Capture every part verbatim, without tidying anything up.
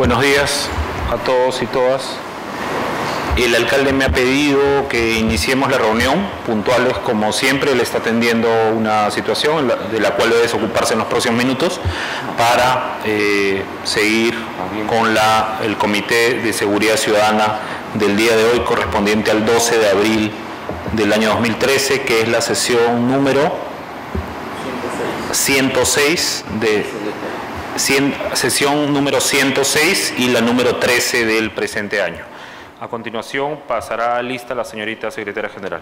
Buenos días a todos y todas. El alcalde me ha pedido que iniciemos la reunión, puntuales como siempre. Él está atendiendo una situación de la cual debe desocuparse en los próximos minutos para eh, seguir con la, el Comité de Seguridad Ciudadana del día de hoy, correspondiente al doce de abril del año dos mil trece, que es la sesión número ciento seis de... cien, sesión número ciento seis y la número trece del presente año. A continuación pasará lista la señorita secretaria general.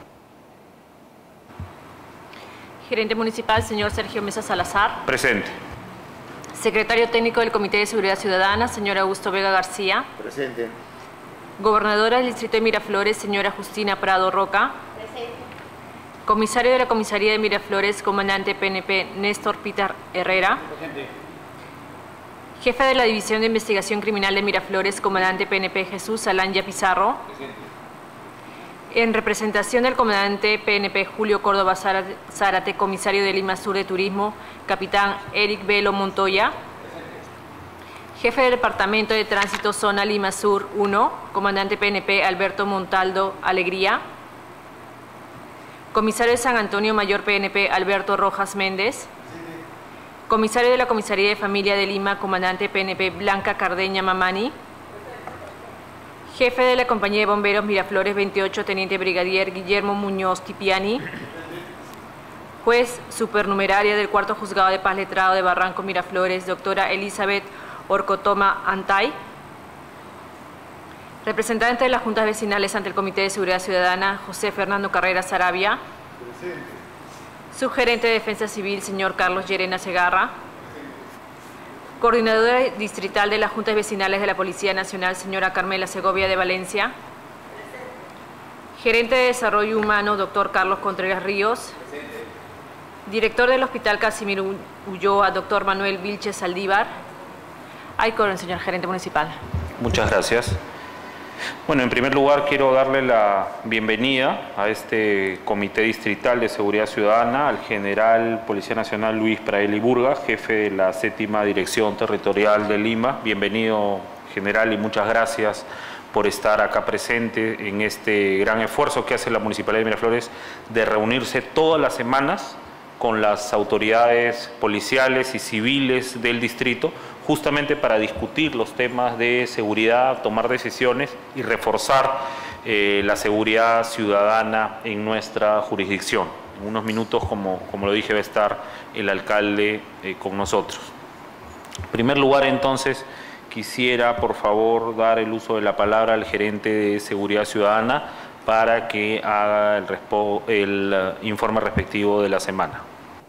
Gerente municipal, señor Sergio Mesa Salazar. Presente. Secretario técnico del Comité de Seguridad Ciudadana, señor Augusto Vega García. Presente. Gobernadora del Distrito de Miraflores, señora Justina Prado Roca. Presente. Comisario de la Comisaría de Miraflores, comandante P N P Néstor Peter Herrera. Presente. Jefe de la División de Investigación Criminal de Miraflores, comandante P N P Jesús Alanya Pizarro. Presente. En representación del comandante P N P Julio Córdoba Zárate, comisario de Lima Sur de Turismo, capitán Eric Velo Montoya. Jefe del Departamento de Tránsito Zona Lima Sur uno, comandante P N P Alberto Montaldo Alegría. Comisario de San Antonio Mayor P N P Alberto Rojas Méndez. Comisario de la Comisaría de Familia de Lima, comandante P N P Blanca Cardeña Mamani. Jefe de la Compañía de Bomberos Miraflores veintiocho, teniente brigadier Guillermo Muñoz Tipiani. Juez supernumeraria del Cuarto Juzgado de Paz Letrado de Barranco Miraflores, doctora Elizabeth Orcotoma Antay. Representante de las Juntas Vecinales ante el Comité de Seguridad Ciudadana, José Fernando Carrera Sarabia. Presente. Subgerente de Defensa Civil, señor Carlos Llerena Segarra. Coordinadora distrital de las Juntas Vecinales de la Policía Nacional, señora Carmela Segovia de Valencia. Gerente de Desarrollo Humano, doctor Carlos Contreras Ríos. Director del Hospital Casimiro Ulloa, doctor Manuel Vilches Saldívar. Hay quórum, señor gerente municipal. Muchas gracias. Bueno, en primer lugar quiero darle la bienvenida a este Comité Distrital de Seguridad Ciudadana al general Policía Nacional Luis Praeli Burga, jefe de la séptima Dirección Territorial de Lima. Bienvenido, general, y muchas gracias por estar acá presente en este gran esfuerzo que hace la Municipalidad de Miraflores de reunirse todas las semanas con las autoridades policiales y civiles del distrito, justamente para discutir los temas de seguridad, tomar decisiones y reforzar eh, la seguridad ciudadana en nuestra jurisdicción. En unos minutos, como, como lo dije, va a estar el alcalde eh, con nosotros. En primer lugar, entonces, quisiera, por favor, dar el uso de la palabra al gerente de Seguridad Ciudadana para que haga el, el uh, informe respectivo de la semana.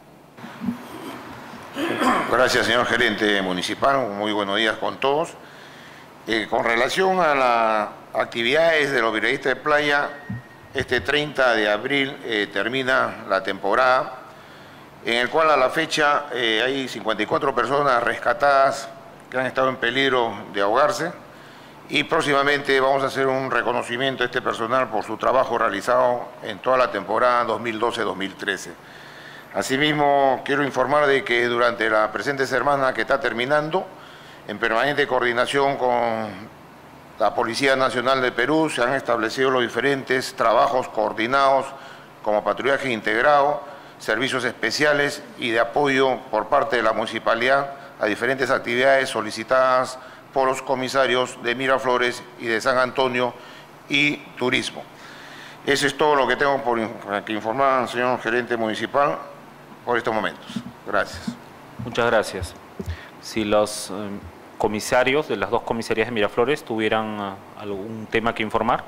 Gracias, señor gerente municipal. Muy buenos días con todos. Eh, con relación a las actividades de los brigadistas de playa, este treinta de abril eh, termina la temporada, en el cual a la fecha eh, hay cincuenta y cuatro personas rescatadas que han estado en peligro de ahogarse, y próximamente vamos a hacer un reconocimiento a este personal por su trabajo realizado en toda la temporada dos mil doce dos mil trece. Asimismo, quiero informar de que durante la presente semana que está terminando, en permanente coordinación con la Policía Nacional de Perú, se han establecido los diferentes trabajos coordinados como patrullaje integrado, servicios especiales y de apoyo por parte de la municipalidad a diferentes actividades solicitadas por los comisarios de Miraflores y de San Antonio y Turismo. Eso es todo lo que tengo por que informar, señor gerente municipal, por estos momentos. Gracias. Muchas gracias. Si los eh, comisarios de las dos comisarías de Miraflores tuvieran uh, algún tema que informar.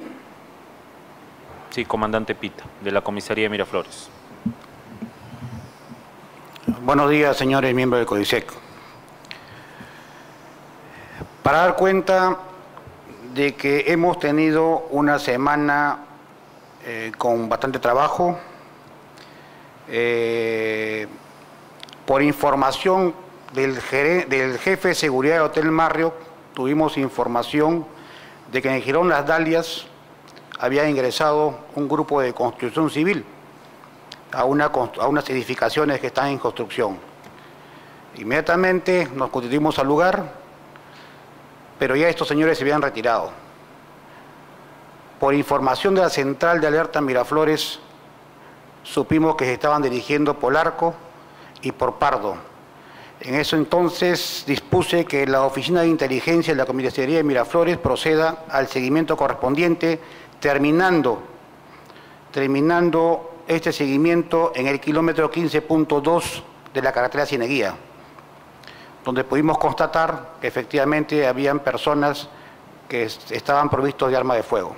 Sí, comandante Pita, de la comisaría de Miraflores. Buenos días, señores miembros del CODISEC. Para dar cuenta de que hemos tenido una semana eh, con bastante trabajo, eh, por información del, del jefe de seguridad del Hotel Marriott, tuvimos información de que en el Jirón Las Dalias había ingresado un grupo de construcción civil a, una, a unas edificaciones que están en construcción. Inmediatamente nos constituimos al lugar, pero ya estos señores se habían retirado. Por información de la Central de Alerta Miraflores, supimos que se estaban dirigiendo por Arco y por Pardo. En eso entonces dispuse que la Oficina de Inteligencia de la Comisaría de Miraflores proceda al seguimiento correspondiente, terminando, terminando este seguimiento en el kilómetro quince punto dos de la carretera Cieneguía, donde pudimos constatar que efectivamente habían personas que estaban provistos de arma de fuego.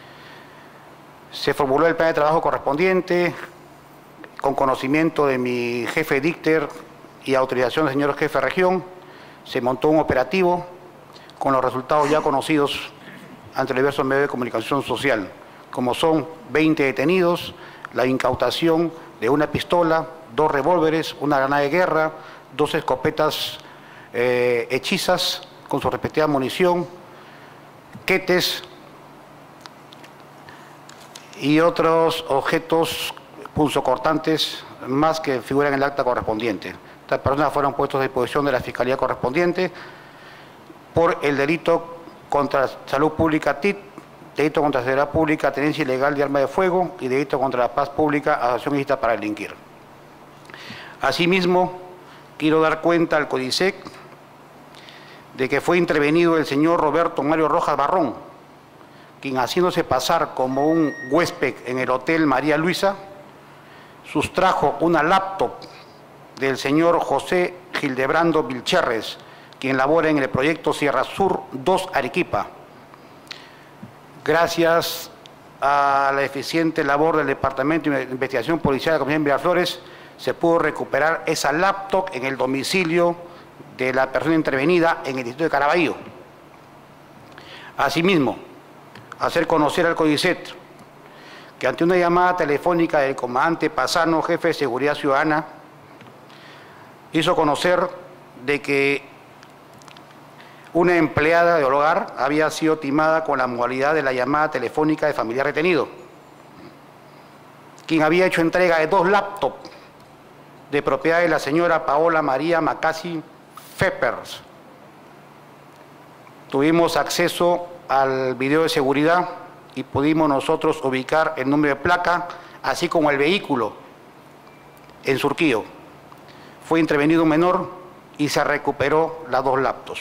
Se formuló el plan de trabajo correspondiente, con conocimiento de mi jefe dícter y autorización del señor jefe de región. Se montó un operativo con los resultados ya conocidos ante el diversos medios de comunicación social, como son veinte detenidos, la incautación de una pistola, dos revólveres, una granada de guerra, dos escopetas eh, hechizas con su respectiva munición, quetes y otros objetos punzocortantes más que figuran en el acta correspondiente. Estas personas fueron puestas a disposición de la Fiscalía correspondiente por el delito contra salud pública T I T, delito contra seguridad pública, tenencia ilegal de arma de fuego y delito contra la paz pública, asociación ilícita para delinquir. Asimismo, quiero dar cuenta al CODISEC de que fue intervenido el señor Roberto Mario Rojas Barrón, quien haciéndose pasar como un huésped en el Hotel María Luisa, sustrajo una laptop del señor José Gildebrando Vilcherres, quien labora en el proyecto Sierra Sur dos Arequipa. Gracias a la eficiente labor del Departamento de Investigación Policial de la Comunidad de Miraflores, se pudo recuperar esa laptop en el domicilio de la persona intervenida en el distrito de Caraballo. Asimismo, hacer conocer al CODICET que ante una llamada telefónica del comandante Pasano, jefe de Seguridad Ciudadana, hizo conocer de que una empleada de hogar había sido timada con la modalidad de la llamada telefónica de familiar retenido, quien había hecho entrega de dos laptops de propiedad de la señora Paola María Macasi Feppers. Tuvimos acceso al video de seguridad y pudimos nosotros ubicar el número de placa, así como el vehículo en Surquillo. Fue intervenido un menor y se recuperó las dos laptops.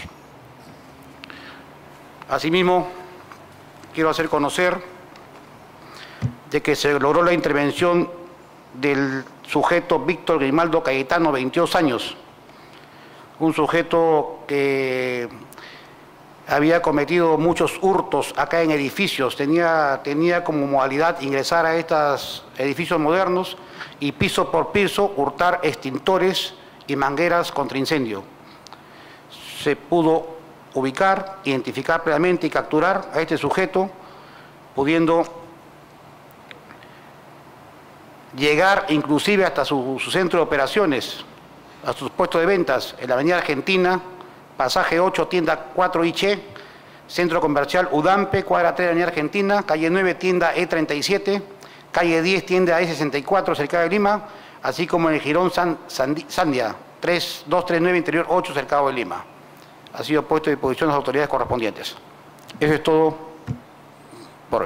Asimismo, quiero hacer conocer de que se logró la intervención del sujeto Víctor Grimaldo Cayetano, veintidós años, un sujeto que había cometido muchos hurtos acá en edificios, tenía, tenía como modalidad ingresar a estos edificios modernos y piso por piso hurtar extintores y mangueras contra incendio. Se pudo ubicar, identificar plenamente y capturar a este sujeto, pudiendo llegar inclusive hasta su, su centro de operaciones, a sus puestos de ventas en la Avenida Argentina, pasaje ocho, tienda cuatro I Che, centro comercial Udampe, cuadra tres de la Avenida Argentina, calle nueve, tienda E treinta y siete, calle diez, tienda E sesenta y cuatro, cercado de Lima, así como en el Girón San, Sandi, Sandia, tres dos tres nueve, interior ocho, cercado de Lima. Ha sido puesto a disposición de las autoridades correspondientes. Eso es todo por hoy.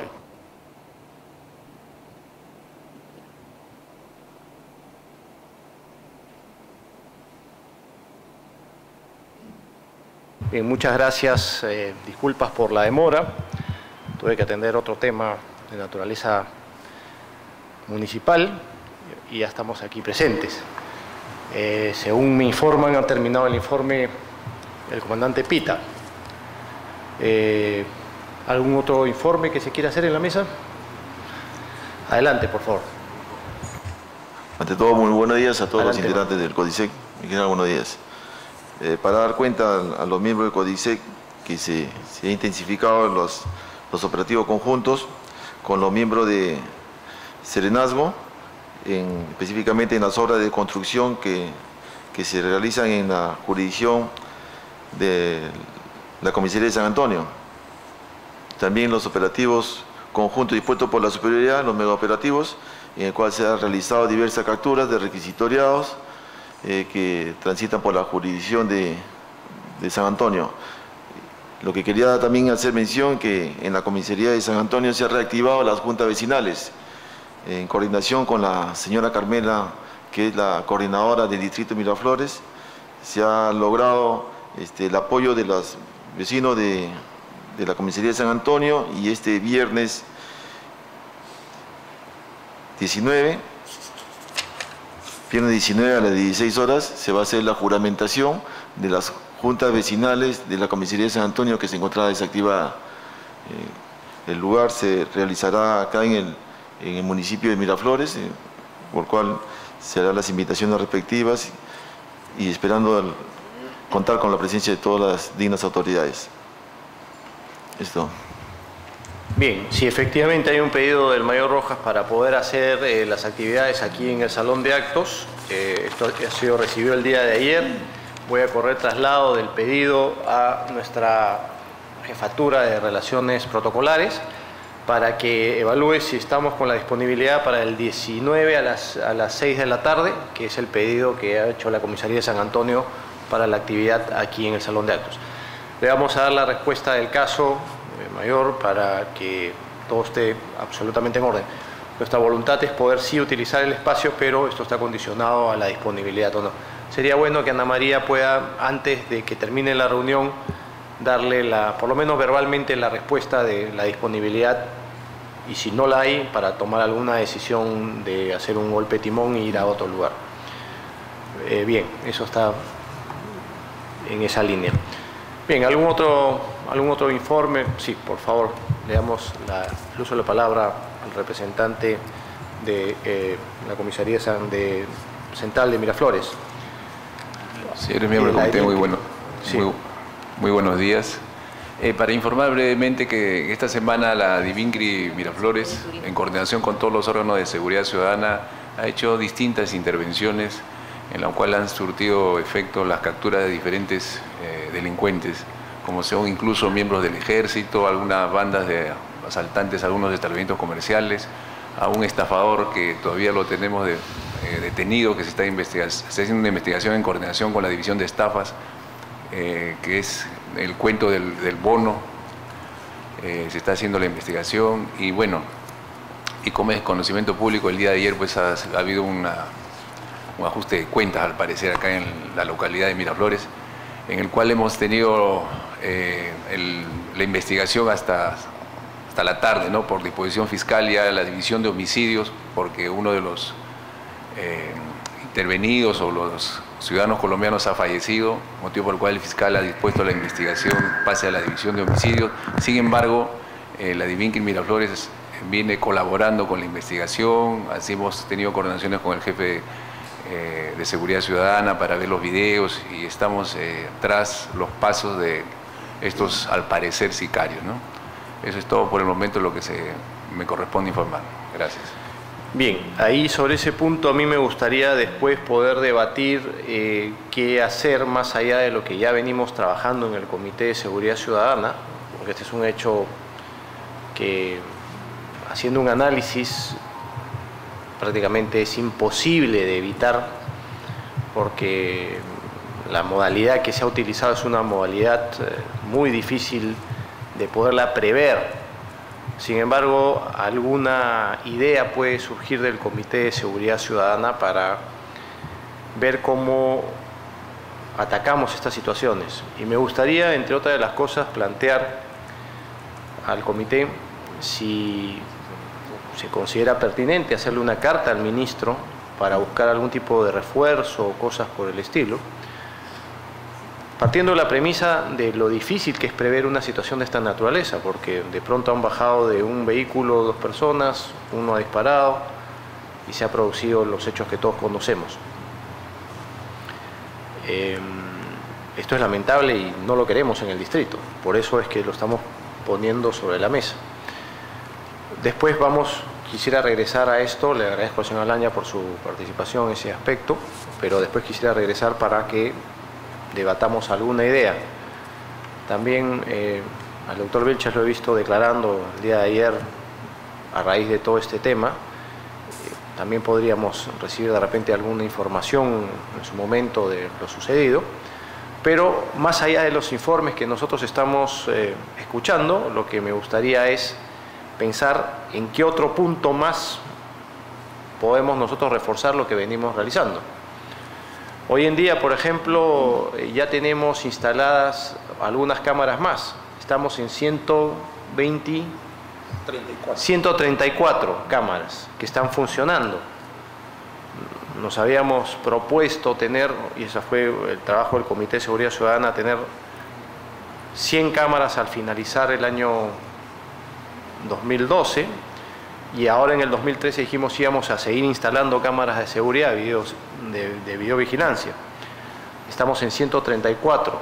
Bien, muchas gracias. Eh, disculpas por la demora. Tuve que atender otro tema de naturaleza municipal y ya estamos aquí presentes. Eh, según me informan, ha terminado el informe el comandante Pita. Eh, ¿Algún otro informe que se quiera hacer en la mesa? Adelante, por favor. Ante todo, muy buenos días a todos Adelante, los integrantes del CODISEC. En general, buenos días. Eh, para dar cuenta a los miembros del CODISEC que se, se han intensificado los, los operativos conjuntos con los miembros de Serenazgo, en, específicamente en las obras de construcción que, que se realizan en la jurisdicción de la Comisaría de San Antonio. También los operativos conjuntos dispuestos por la superioridad, los megaoperativos, en el cual se han realizado diversas capturas de requisitoriados eh, que transitan por la jurisdicción de, de San Antonio. Lo que quería también hacer mención que en la comisaría de San Antonio se ha reactivado las juntas vecinales en coordinación con la señora Carmela, que es la coordinadora del distrito de Miraflores. Se ha logrado este, el apoyo de los vecinos de, de la comisaría de San Antonio, y este viernes diecinueve, viernes diecinueve a las dieciséis horas se va a hacer la juramentación de las juntas vecinales de la comisaría de San Antonio que se encontraba desactivada. Eh, el lugar se realizará acá en el, en el municipio de Miraflores, eh, por el cual se harán las invitaciones respectivas y, y esperando el, contar con la presencia de todas las dignas autoridades. Esto. Bien, si efectivamente hay un pedido del mayor Rojas para poder hacer eh, las actividades aquí en el salón de actos, eh, esto ha sido recibido el día de ayer. Voy a correr traslado del pedido a nuestra jefatura de relaciones protocolares para que evalúe si estamos con la disponibilidad para el diecinueve a las, a las seis de la tarde, que es el pedido que ha hecho la comisaría de San Antonio para la actividad aquí en el salón de actos. Le vamos a dar la respuesta del caso eh, mayor para que todo esté absolutamente en orden. Nuestra voluntad es poder sí utilizar el espacio, pero esto está condicionado a la disponibilidad o no. Sería bueno que Ana María pueda, antes de que termine la reunión, darle, la, por lo menos verbalmente, la respuesta de la disponibilidad, y si no la hay, para tomar alguna decisión de hacer un golpe timón e ir a otro lugar. Eh, bien, eso está en esa línea. Bien, ¿algún otro, algún otro informe? Sí, por favor, le damos la, el uso de la palabra al representante de eh, la comisaría de central de Miraflores. Señores miembros del comité, muy, bueno, sí. muy, muy buenos días. Eh, para informar brevemente que esta semana la Divincri Miraflores, en coordinación con todos los órganos de seguridad ciudadana, ha hecho distintas intervenciones en las cuales han surtido efecto las capturas de diferentes eh, delincuentes, como son incluso miembros del ejército, algunas bandas de asaltantes, algunos establecimientos comerciales, a un estafador que todavía lo tenemos de, eh, detenido, que se está, se está haciendo una investigación en coordinación con la División de Estafas, eh, que es el cuento del, del bono. Eh, se está haciendo la investigación y bueno, y como es conocimiento público, el día de ayer pues ha, ha habido una, un ajuste de cuentas al parecer acá en la localidad de Miraflores, en el cual hemos tenido eh, el, la investigación hasta hasta la tarde, ¿no? Por disposición fiscal ya la división de homicidios, porque uno de los eh, intervenidos o los ciudadanos colombianos ha fallecido, motivo por el cual el fiscal ha dispuesto la investigación pase a la división de homicidios. Sin embargo, eh, la Divincri Miraflores viene colaborando con la investigación, así hemos tenido coordinaciones con el jefe eh, de seguridad ciudadana para ver los videos y estamos eh, tras los pasos de estos, al parecer, sicarios, ¿no? Eso es todo por el momento lo que se, me corresponde informar. Gracias. Bien, ahí sobre ese punto a mí me gustaría después poder debatir eh, qué hacer más allá de lo que ya venimos trabajando en el Comité de Seguridad Ciudadana, porque este es un hecho que, haciendo un análisis, prácticamente es imposible de evitar, porque la modalidad que se ha utilizado es una modalidad eh, muy difícil de poderla prever. Sin embargo, alguna idea puede surgir del Comité de Seguridad Ciudadana para ver cómo atacamos estas situaciones. Y me gustaría, entre otras de las cosas, plantear al comité si se considera pertinente hacerle una carta al ministro para buscar algún tipo de refuerzo o cosas por el estilo, partiendo de la premisa de lo difícil que es prever una situación de esta naturaleza, porque de pronto han bajado de un vehículo dos personas, uno ha disparado y se han producido los hechos que todos conocemos. Eh, esto es lamentable y no lo queremos en el distrito, por eso es que lo estamos poniendo sobre la mesa. Después vamos, quisiera regresar a esto, le agradezco al señor Alaña por su participación en ese aspecto, pero después quisiera regresar para que debatamos alguna idea. También eh, al doctor Vilches lo he visto declarando el día de ayer a raíz de todo este tema. Eh, también podríamos recibir de repente alguna información en su momento de lo sucedido, Pero más allá de los informes que nosotros estamos eh, escuchando, lo que me gustaría es pensar en qué otro punto más podemos nosotros reforzar lo que venimos realizando. Hoy en día, por ejemplo, ya tenemos instaladas algunas cámaras más. Estamos en ciento veinte, ciento treinta y cuatro cámaras que están funcionando. Nos habíamos propuesto tener, y ese fue el trabajo del Comité de Seguridad Ciudadana, tener cien cámaras al finalizar el año dos mil doce, y ahora en el dos mil trece dijimos que íbamos a seguir instalando cámaras de seguridad, videos de, de videovigilancia. Estamos en ciento treinta y cuatro.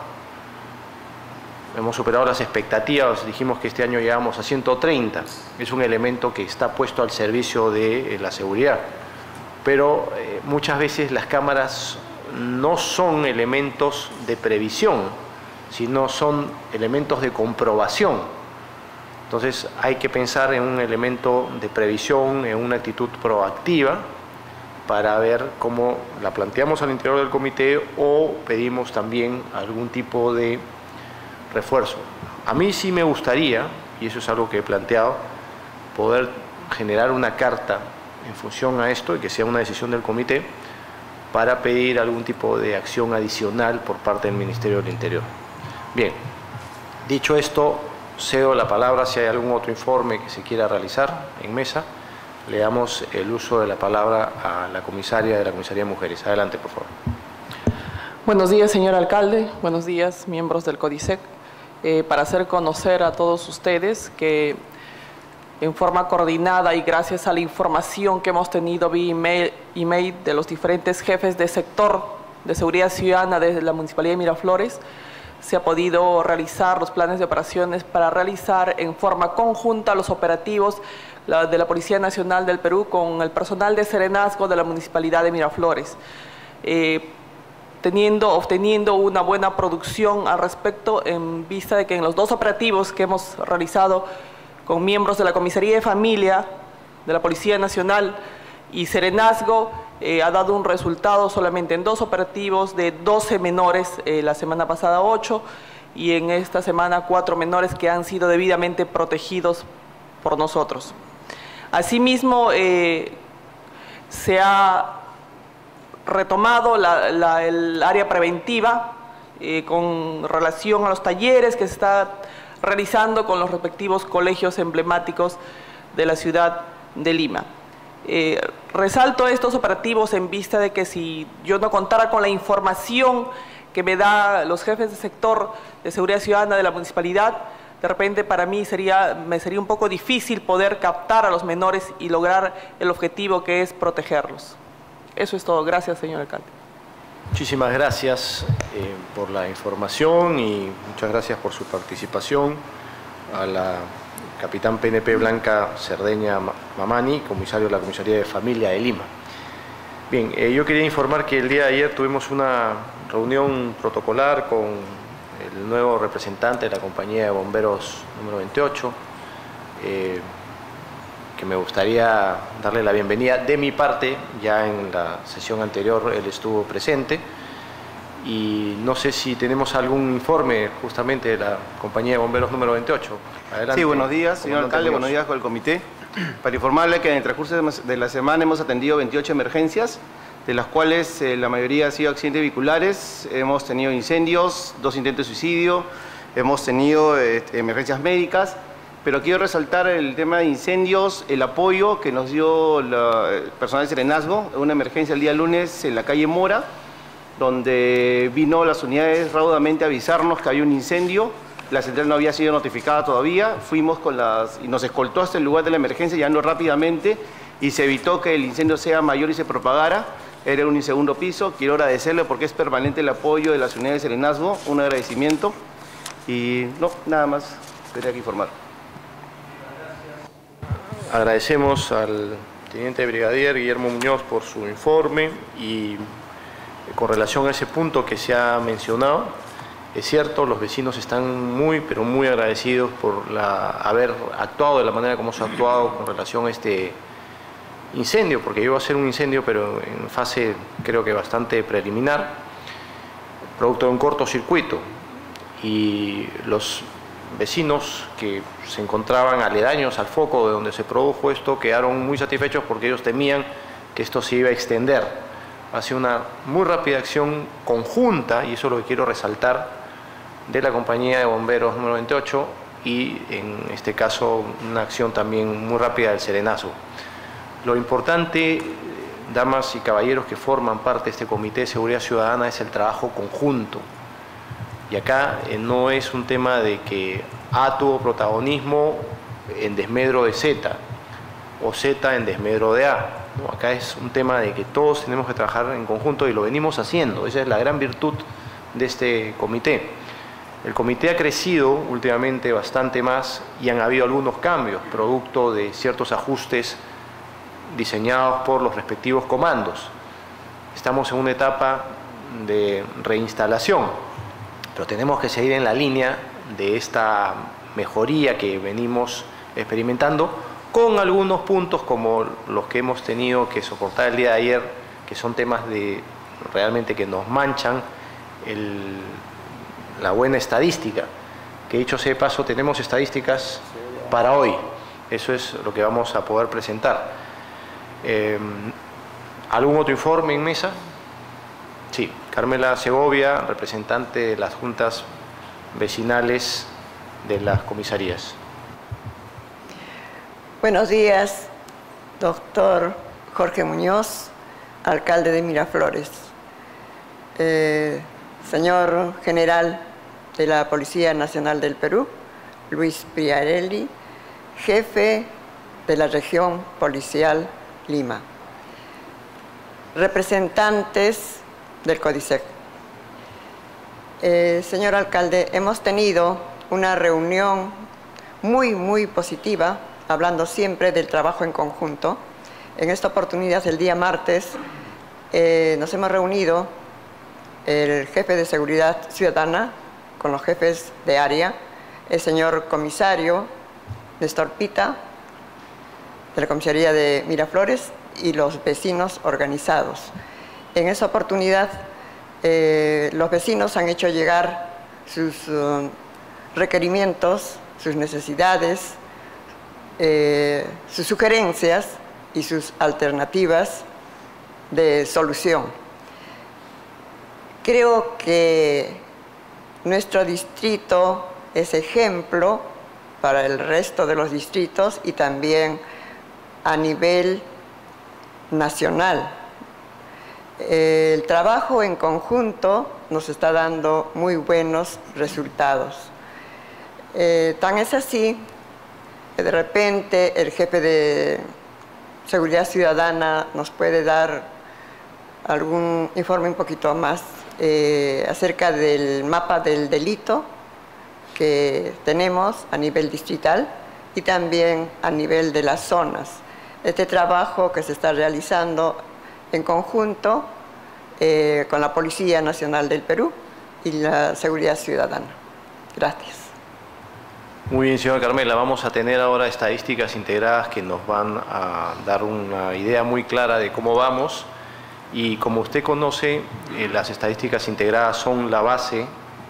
Hemos superado las expectativas, dijimos que este año llegamos a ciento treinta. Es un elemento que está puesto al servicio de la seguridad. Pero eh, muchas veces las cámaras no son elementos de previsión, sino son elementos de comprobación. Entonces hay que pensar en un elemento de previsión, en una actitud proactiva, para ver cómo la planteamos al interior del comité o pedimos también algún tipo de refuerzo. A mí sí me gustaría, y eso es algo que he planteado, poder generar una carta en función a esto y que sea una decisión del comité para pedir algún tipo de acción adicional por parte del Ministerio del Interior. Bien, dicho esto, cedo la palabra si hay algún otro informe que se quiera realizar en mesa. Le damos el uso de la palabra a la comisaria de la Comisaría de Mujeres. Adelante, por favor. Buenos días, señor alcalde. Buenos días, miembros del CODISEC. Eh, para hacer conocer a todos ustedes que en forma coordinada y gracias a la información que hemos tenido vía email, email de los diferentes jefes de sector de seguridad ciudadana desde la Municipalidad de Miraflores, se ha podido realizar los planes de operaciones para realizar en forma conjunta los operativos la, de la Policía Nacional del Perú con el personal de serenazgo de la Municipalidad de Miraflores, eh, teniendo, obteniendo una buena producción al respecto en vista de que en los dos operativos que hemos realizado con miembros de la Comisaría de Familia, de la Policía Nacional y Serenazgo, eh, ha dado un resultado solamente en dos operativos de doce menores, eh, la semana pasada ocho, y en esta semana cuatro menores que han sido debidamente protegidos por nosotros. Asimismo, eh, se ha retomado la, la, el área preventiva eh, con relación a los talleres que se está realizando con los respectivos colegios emblemáticos de la ciudad de Lima. Eh, resalto estos operativos en vista de que si yo no contara con la información que me da los jefes de sector de seguridad ciudadana de la municipalidad, de repente para mí sería, me sería un poco difícil poder captar a los menores y lograr el objetivo que es protegerlos. Eso es todo. Gracias, señor alcalde. Muchísimas gracias eh, por la información y muchas gracias por su participación. A la capitán P N P Blanca Cerdeña Mamani, comisario de la Comisaría de Familia de Lima. Bien, eh, yo quería informar que el día de ayer tuvimos una reunión protocolar con el nuevo representante de la compañía de bomberos número veintiocho, eh, que me gustaría darle la bienvenida de mi parte. Ya en la sesión anterior él estuvo presente y no sé si tenemos algún informe justamente de la compañía de bomberos número veintiocho. Adelante. Sí, buenos días, señor alcalde, buenos días con el comité. Para informarle que en el transcurso de la semana hemos atendido veintiocho emergencias, de las cuales eh, la mayoría ha sido accidentes vehiculares. Hemos tenido incendios, dos intentos de suicidio, hemos tenido eh, emergencias médicas. Pero quiero resaltar el tema de incendios, el apoyo que nos dio la, el personal de Serenazgo, una emergencia el día lunes en la calle Mora, donde vino las unidades raudamente a avisarnos que había un incendio. La central no había sido notificada todavía. Fuimos con las y nos escoltó hasta el lugar de la emergencia, llegando rápidamente, y se evitó que el incendio sea mayor y se propagara. Era un segundo piso. Quiero agradecerle porque es permanente el apoyo de las unidades de Serenazgo. Un agradecimiento. Y no, nada más quería que informar. Agradecemos al teniente brigadier Guillermo Muñoz por su informe y con relación a ese punto que se ha mencionado, es cierto, los vecinos están muy, pero muy agradecidos por la, haber actuado de la manera como se ha actuado con relación a este incendio, porque iba a ser un incendio, pero en fase creo que bastante preliminar. producto de un cortocircuito, y los vecinos que se encontraban aledaños al foco de donde se produjo esto quedaron muy satisfechos porque ellos temían que esto se iba a extender. Ha sido una muy rápida acción conjunta, y eso es lo que quiero resaltar, de la compañía de bomberos número veintiocho y en este caso una acción también muy rápida del Serenazo. Lo importante, damas y caballeros que forman parte de este Comité de Seguridad Ciudadana, es el trabajo conjunto. Y acá eh, no es un tema de que A tuvo protagonismo en desmedro de Z o Z en desmedro de A. ¿no? Acá es un tema de que todos tenemos que trabajar en conjunto y lo venimos haciendo. Esa es la gran virtud de este comité. El comité ha crecido últimamente bastante más y han habido algunos cambios, producto de ciertos ajustes diseñados por los respectivos comandos. Estamos en una etapa de reinstalación, pero tenemos que seguir en la línea de esta mejoría que venimos experimentando, con algunos puntos como los que hemos tenido que soportar el día de ayer, que son temas de realmente que nos manchan el, la buena estadística, que dicho sea de paso, tenemos estadísticas para hoy. Eso es lo que vamos a poder presentar. Eh, ¿Algún otro informe en mesa? Sí, Carmela Segovia, representante de las juntas vecinales de las comisarías. Buenos días, doctor Jorge Muñoz, alcalde de Miraflores. Eh, señor general de la Policía Nacional del Perú, Luis Priarelli, jefe de la región policial Lima. Representantes del CODISEC. Eh, señor alcalde, hemos tenido una reunión muy, muy positiva, hablando siempre del trabajo en conjunto. En esta oportunidad, el día martes, eh, nos hemos reunido el jefe de Seguridad Ciudadana con los jefes de área, el señor comisario Néstor Pita, de la comisaría de Miraflores, y los vecinos organizados. En esa oportunidad, eh, los vecinos han hecho llegar sus uh, requerimientos, sus necesidades, eh, sus sugerencias y sus alternativas de solución. Creo que nuestro distrito es ejemplo para el resto de los distritos y también a nivel nacional. El trabajo en conjunto nos está dando muy buenos resultados. Eh, tan es así que de repente el jefe de Seguridad Ciudadana nos puede dar algún informe un poquito más eh, acerca del mapa del delito que tenemos a nivel distrital y también a nivel de las zonas. Este trabajo que se está realizando en conjunto eh, con la Policía Nacional del Perú y la Seguridad Ciudadana. Gracias. Muy bien, señora Carmela. Vamos a tener ahora estadísticas integradas que nos van a dar una idea muy clara de cómo vamos. Y como usted conoce, eh, las estadísticas integradas son la base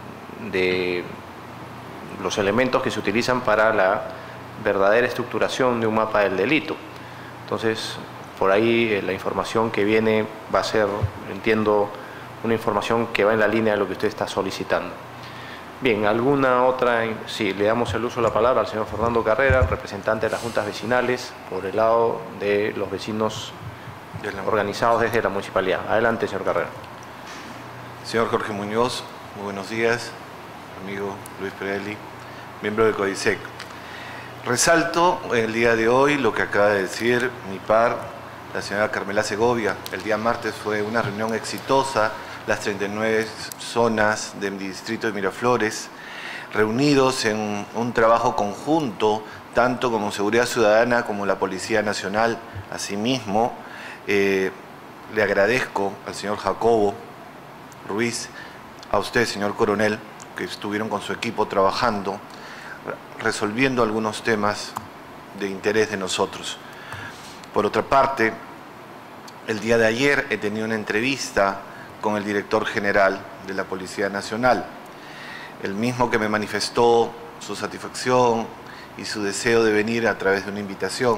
de los elementos que se utilizan para la verdadera estructuración de un mapa del delito. Entonces, por ahí eh, la información que viene va a ser, entiendo, una información que va en la línea de lo que usted está solicitando. Bien, ¿alguna otra? Sí, le damos el uso de la palabra al señor Fernando Carrera, representante de las juntas vecinales, por el lado de los vecinos organizados desde la municipalidad. Adelante, señor Carrera. Señor Jorge Muñoz, muy buenos días. Amigo Luis Priarelli, miembro del CODISEC. Resalto el día de hoy lo que acaba de decir mi par, la señora Carmela Segovia. El día martes fue una reunión exitosa, las treinta y nueve zonas de mi distrito de Miraflores, reunidos en un, un trabajo conjunto, tanto como Seguridad Ciudadana como la Policía Nacional. Asimismo, eh, le agradezco al señor Jacobo Ruiz, a usted, señor coronel, que estuvieron con su equipo trabajando, resolviendo algunos temas de interés de nosotros. Por otra parte, el día de ayer he tenido una entrevista con el director general de la Policía Nacional. El mismo que me manifestó su satisfacción y su deseo de venir a través de una invitación.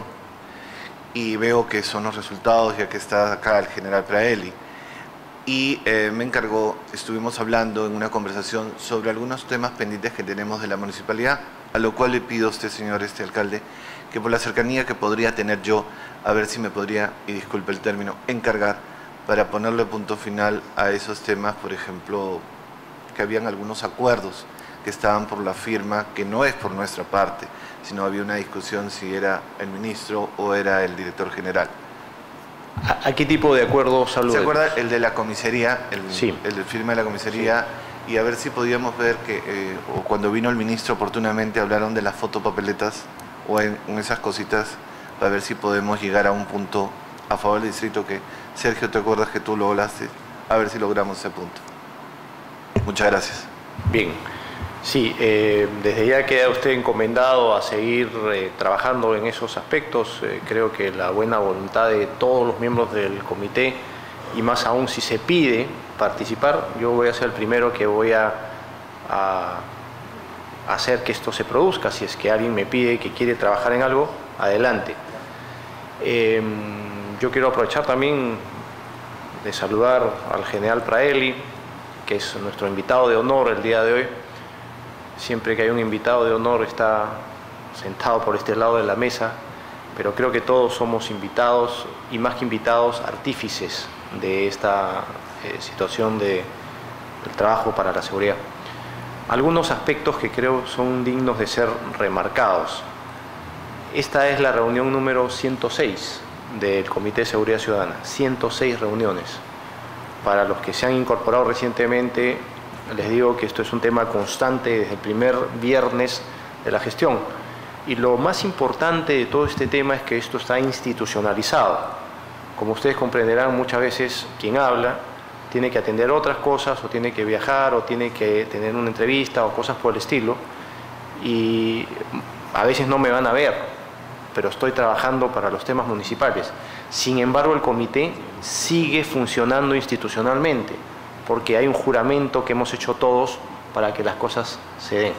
Y veo que son los resultados, ya que está acá el general Praeli. Y eh, me encargó, estuvimos hablando en una conversación sobre algunos temas pendientes que tenemos de la municipalidad, a lo cual le pido a usted, señor este alcalde, que por la cercanía que podría tener yo, a ver si me podría, y disculpe el término, encargar para ponerle punto final a esos temas, por ejemplo, que habían algunos acuerdos que estaban por la firma, que no es por nuestra parte, sino había una discusión si era el ministro o era el director general. ¿A, a qué tipo de acuerdos aludimos? ¿Se acuerda el de la comisaría? El, sí. El de firma de la comisaría, sí. Y a ver si podíamos ver que, eh, o cuando vino el ministro oportunamente hablaron de las fotopapeletas o en, en esas cositas, para ver si podemos llegar a un punto a favor del distrito que, Sergio, ¿te acuerdas que tú lo hablaste? A ver si logramos ese punto. Muchas gracias. Bien. Sí, eh, desde ya queda usted encomendado a seguir eh, trabajando en esos aspectos. Eh, creo que la buena voluntad de todos los miembros del comité, y más aún si se pide participar, yo voy a ser el primero que voy a, a hacer que esto se produzca. Si es que alguien me pide que quiere trabajar en algo, adelante. Eh, yo quiero aprovechar también de saludar al general Praeli, que es nuestro invitado de honor el día de hoy. Siempre que hay un invitado de honor está sentado por este lado de la mesa, pero creo que todos somos invitados, y más que invitados, artífices de esta eh, situación de, del trabajo para la seguridad. Algunos aspectos que creo son dignos de ser remarcados. Esta es la reunión número ciento seis del Comité de Seguridad Ciudadana, ciento seis reuniones. Para los que se han incorporado recientemente, les digo que esto es un tema constante desde el primer viernes de la gestión. Y lo más importante de todo este tema es que esto está institucionalizado. Como ustedes comprenderán, muchas veces quien habla tiene que atender otras cosas, o tiene que viajar, o tiene que tener una entrevista, o cosas por el estilo. Y a veces no me van a ver, pero estoy trabajando para los temas municipales. Sin embargo, el comité sigue funcionando institucionalmente, porque hay un juramento que hemos hecho todos para que las cosas se den.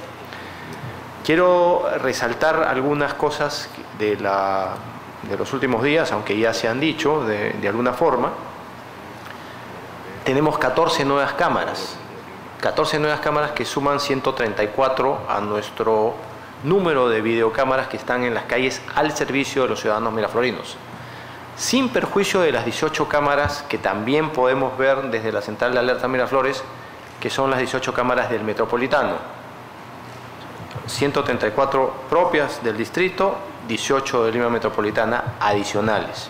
Quiero resaltar algunas cosas de, la, de los últimos días, aunque ya se han dicho de, de alguna forma. Tenemos catorce nuevas cámaras, catorce nuevas cámaras que suman ciento treinta y cuatro a nuestro número de videocámaras que están en las calles al servicio de los ciudadanos miraflorinos, sin perjuicio de las dieciocho cámaras que también podemos ver desde la Central de Alerta Miraflores, que son las dieciocho cámaras del Metropolitano. ciento treinta y cuatro propias del distrito, dieciocho de Lima Metropolitana adicionales.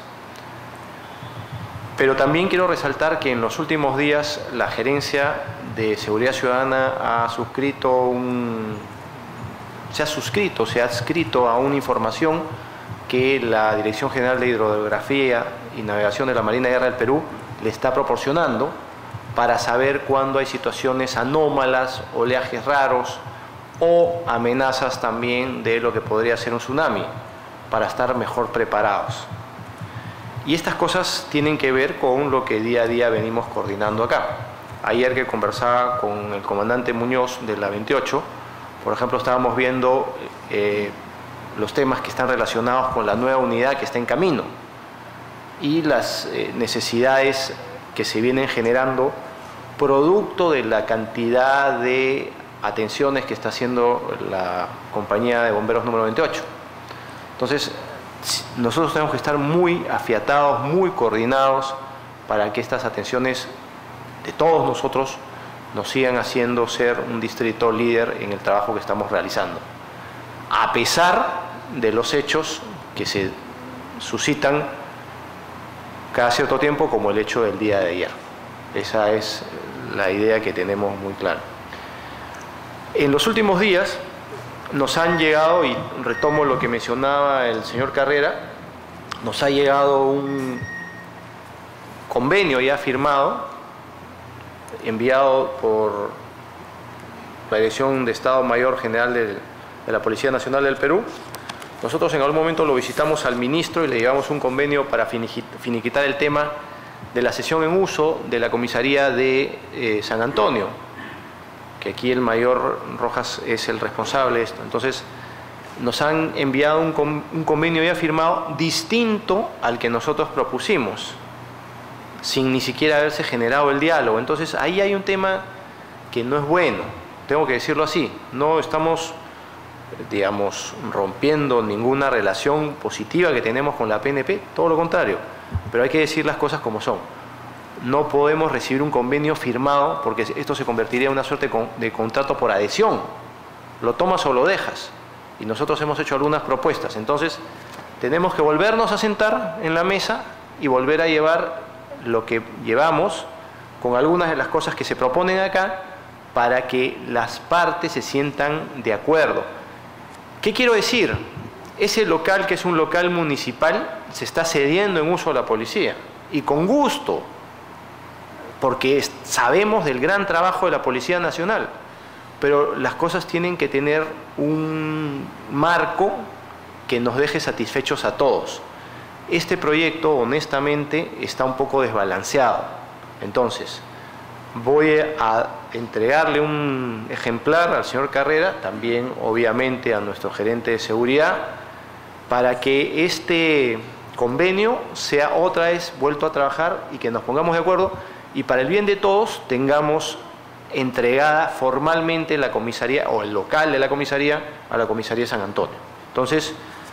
Pero también quiero resaltar que en los últimos días la Gerencia de Seguridad Ciudadana ha suscrito un, se ha suscrito, se ha adscrito a una información que la Dirección General de Hidrografía y Navegación de la Marina de Guerra del Perú le está proporcionando para saber cuándo hay situaciones anómalas, oleajes raros o amenazas también de lo que podría ser un tsunami, para estar mejor preparados. Y estas cosas tienen que ver con lo que día a día venimos coordinando acá. Ayer que conversaba con el comandante Muñoz de la veintiocho, por ejemplo, estábamos viendo eh, los temas que están relacionados con la nueva unidad que está en camino y las eh, necesidades que se vienen generando producto de la cantidad de atenciones que está haciendo la compañía de bomberos número veintiocho. Entonces, nosotros tenemos que estar muy afiatados, muy coordinados para que estas atenciones de todos nosotros nos sigan haciendo ser un distrito líder en el trabajo que estamos realizando, a pesar de los hechos que se suscitan cada cierto tiempo, como el hecho del día de ayer. Esa es la idea que tenemos muy clara. En los últimos días nos han llegado, y retomo lo que mencionaba el señor Carrera, nos ha llegado un convenio ya firmado, enviado por la Dirección de Estado Mayor General de, de la Policía Nacional del Perú. Nosotros en algún momento lo visitamos al ministro y le llevamos un convenio para finiquitar el tema de la sesión en uso de la comisaría de eh, San Antonio, que aquí el mayor Rojas es el responsable de esto. Entonces, nos han enviado un, con, un convenio ya firmado distinto al que nosotros propusimos, sin ni siquiera haberse generado el diálogo. Entonces, ahí hay un tema que no es bueno, tengo que decirlo así. No estamos, digamos, rompiendo ninguna relación positiva que tenemos con la P N P, todo lo contrario, pero hay que decir las cosas como son. No podemos recibir un convenio firmado porque esto se convertiría en una suerte de contrato por adhesión. Lo tomas o lo dejas. Y nosotros hemos hecho algunas propuestas. Entonces, tenemos que volvernos a sentar en la mesa y volver a llevar lo que llevamos con algunas de las cosas que se proponen acá para que las partes se sientan de acuerdo. ¿Qué quiero decir? Ese local, que es un local municipal, se está cediendo en uso a la policía. Y con gusto, porque sabemos del gran trabajo de la Policía Nacional. Pero las cosas tienen que tener un marco que nos deje satisfechos a todos. Este proyecto, honestamente, está un poco desbalanceado. Entonces, voy a entregarle un ejemplar al señor Carrera, también, obviamente, a nuestro gerente de seguridad, para que este convenio sea otra vez vuelto a trabajar y que nos pongamos de acuerdo y para el bien de todos tengamos entregada formalmente la comisaría o el local de la comisaría a la comisaría de San Antonio. Entonces,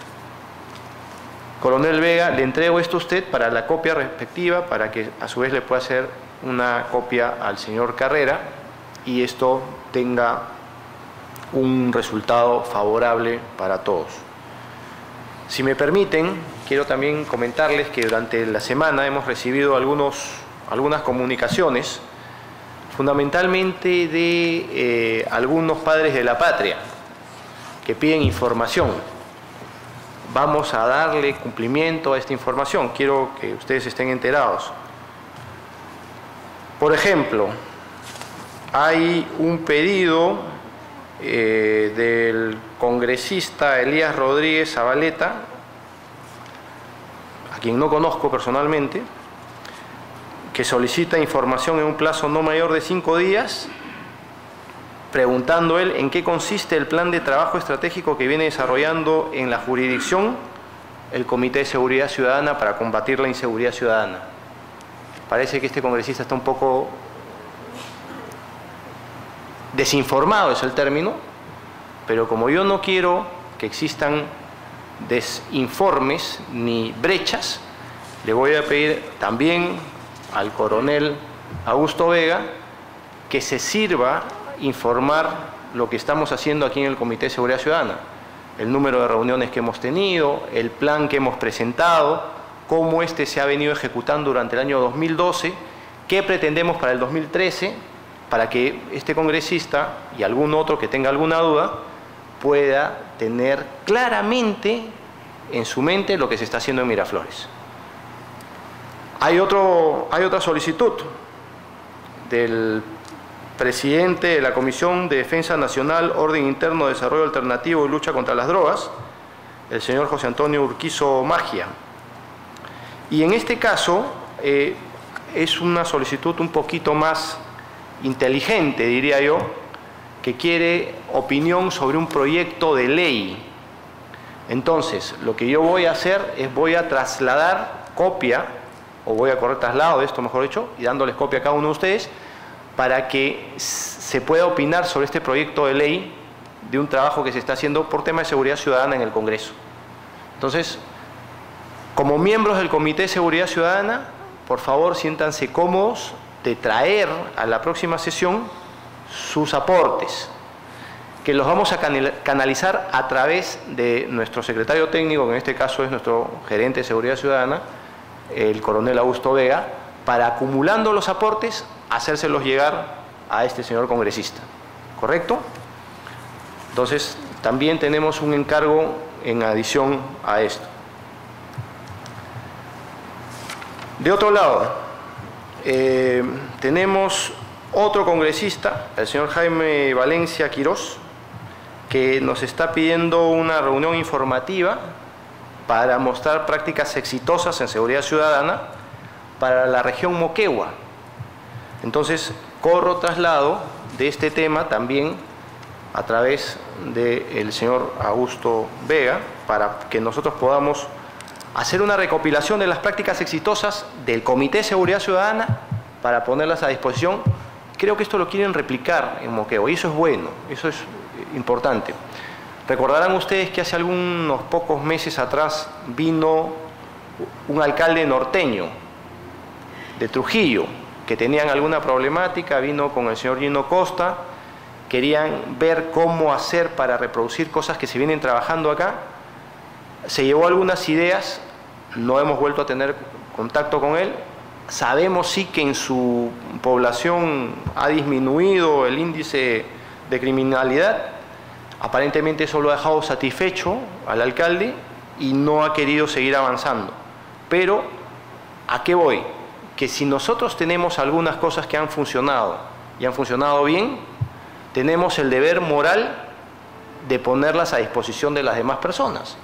Coronel Vega, le entrego esto a usted para la copia respectiva, para que a su vez le pueda hacer una copia al señor Carrera y esto tenga un resultado favorable para todos. Si me permiten, quiero también comentarles que durante la semana hemos recibido algunos, algunas comunicaciones fundamentalmente de eh, algunos padres de la patria que piden información. Vamos a darle cumplimiento a esta información, quiero que ustedes estén enterados. Por ejemplo, hay un pedido eh, del congresista Elías Rodríguez Zabaleta, a quien no conozco personalmente, que solicita información en un plazo no mayor de cinco días, preguntando él en qué consiste el plan de trabajo estratégico que viene desarrollando en la jurisdicción el Comité de Seguridad Ciudadana para combatir la inseguridad ciudadana. Parece que este congresista está un poco desinformado, es el término, pero como yo no quiero que existan desinformes ni brechas, le voy a pedir también al coronel Augusto Vega que se sirva informar lo que estamos haciendo aquí en el Comité de Seguridad Ciudadana, el número de reuniones que hemos tenido, el plan que hemos presentado, cómo este se ha venido ejecutando durante el año dos mil doce, qué pretendemos para el dos mil trece, para que este congresista y algún otro que tenga alguna duda pueda tener claramente en su mente lo que se está haciendo en Miraflores. Hay, otro, hay otra solicitud del presidente de la Comisión de Defensa Nacional, Orden Interno, Desarrollo Alternativo y Lucha contra las Drogas, el señor José Antonio Urquizo Magia. Y en este caso eh, es una solicitud un poquito más inteligente, diría yo, que quiere opinión sobre un proyecto de ley. Entonces, lo que yo voy a hacer es voy a trasladar copia, o voy a correr traslado de esto, mejor dicho, y dándoles copia a cada uno de ustedes, para que se pueda opinar sobre este proyecto de ley de un trabajo que se está haciendo por tema de seguridad ciudadana en el Congreso. Entonces, como miembros del Comité de Seguridad Ciudadana, por favor, siéntanse cómodos de traer a la próxima sesión sus aportes, que los vamos a canalizar a través de nuestro secretario técnico, que en este caso es nuestro gerente de Seguridad Ciudadana, el coronel Augusto Vega, para, acumulando los aportes, hacérselos llegar a este señor congresista. ¿Correcto? Entonces, también tenemos un encargo en adición a esto. De otro lado, eh, tenemos otro congresista, el señor Jaime Valencia Quirós, que nos está pidiendo una reunión informativa para mostrar prácticas exitosas en seguridad ciudadana para la región Moquegua. Entonces, corro traslado de este tema también a través del señor Augusto Vega para que nosotros podamos hacer una recopilación de las prácticas exitosas del Comité de Seguridad Ciudadana para ponerlas a disposición. Creo que esto lo quieren replicar en Moquegua y eso es bueno, eso es importante. Recordarán ustedes que hace algunos pocos meses atrás vino un alcalde norteño de Trujillo que tenían alguna problemática, vino con el señor Gino Costa, querían ver cómo hacer para reproducir cosas que se vienen trabajando acá. Se llevó algunas ideas, no hemos vuelto a tener contacto con él. Sabemos sí que en su población ha disminuido el índice de criminalidad. Aparentemente eso lo ha dejado satisfecho al alcalde y no ha querido seguir avanzando. Pero, ¿a qué voy? Que si nosotros tenemos algunas cosas que han funcionado y han funcionado bien, tenemos el deber moral de ponerlas a disposición de las demás personas.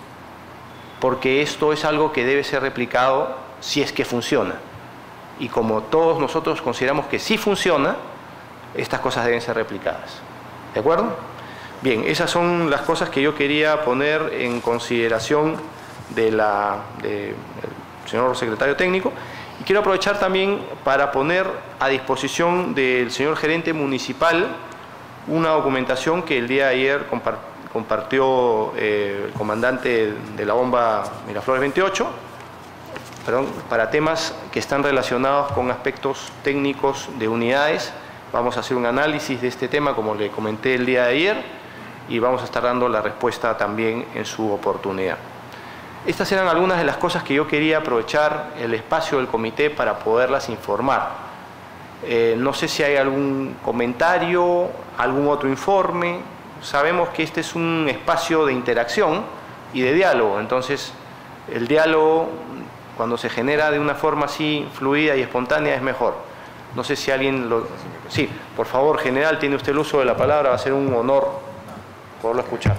Porque esto es algo que debe ser replicado si es que funciona. Y como todos nosotros consideramos que sí funciona, estas cosas deben ser replicadas. ¿De acuerdo? Bien, esas son las cosas que yo quería poner en consideración de la, de, del señor secretario técnico. Y quiero aprovechar también para poner a disposición del señor gerente municipal una documentación que el día de ayer compartió compartió eh, el comandante de la bomba Miraflores veintiocho, perdón, para temas que están relacionados con aspectos técnicos de unidades. Vamos a hacer un análisis de este tema, como le comenté el día de ayer, y vamos a estar dando la respuesta también en su oportunidad. Estas eran algunas de las cosas que yo quería aprovechar el espacio del comité para poderlas informar. Eh, no sé si hay algún comentario, algún otro informe. Sabemos que este es un espacio de interacción y de diálogo, entonces el diálogo cuando se genera de una forma así fluida y espontánea es mejor. No sé si alguien lo... Sí, por favor, general, tiene usted el uso de la palabra, va a ser un honor poderlo escuchar.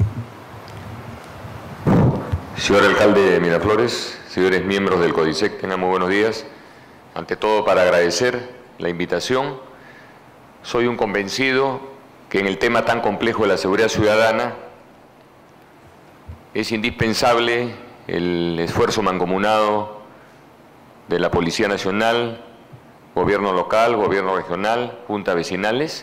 Señor alcalde de Miraflores, señores miembros del CODISEC, tengan muy buenos días. Ante todo, para agradecer la invitación. Soy un convencido que en el tema tan complejo de la seguridad ciudadana es indispensable el esfuerzo mancomunado de la Policía Nacional, Gobierno local, Gobierno regional, juntas vecinales.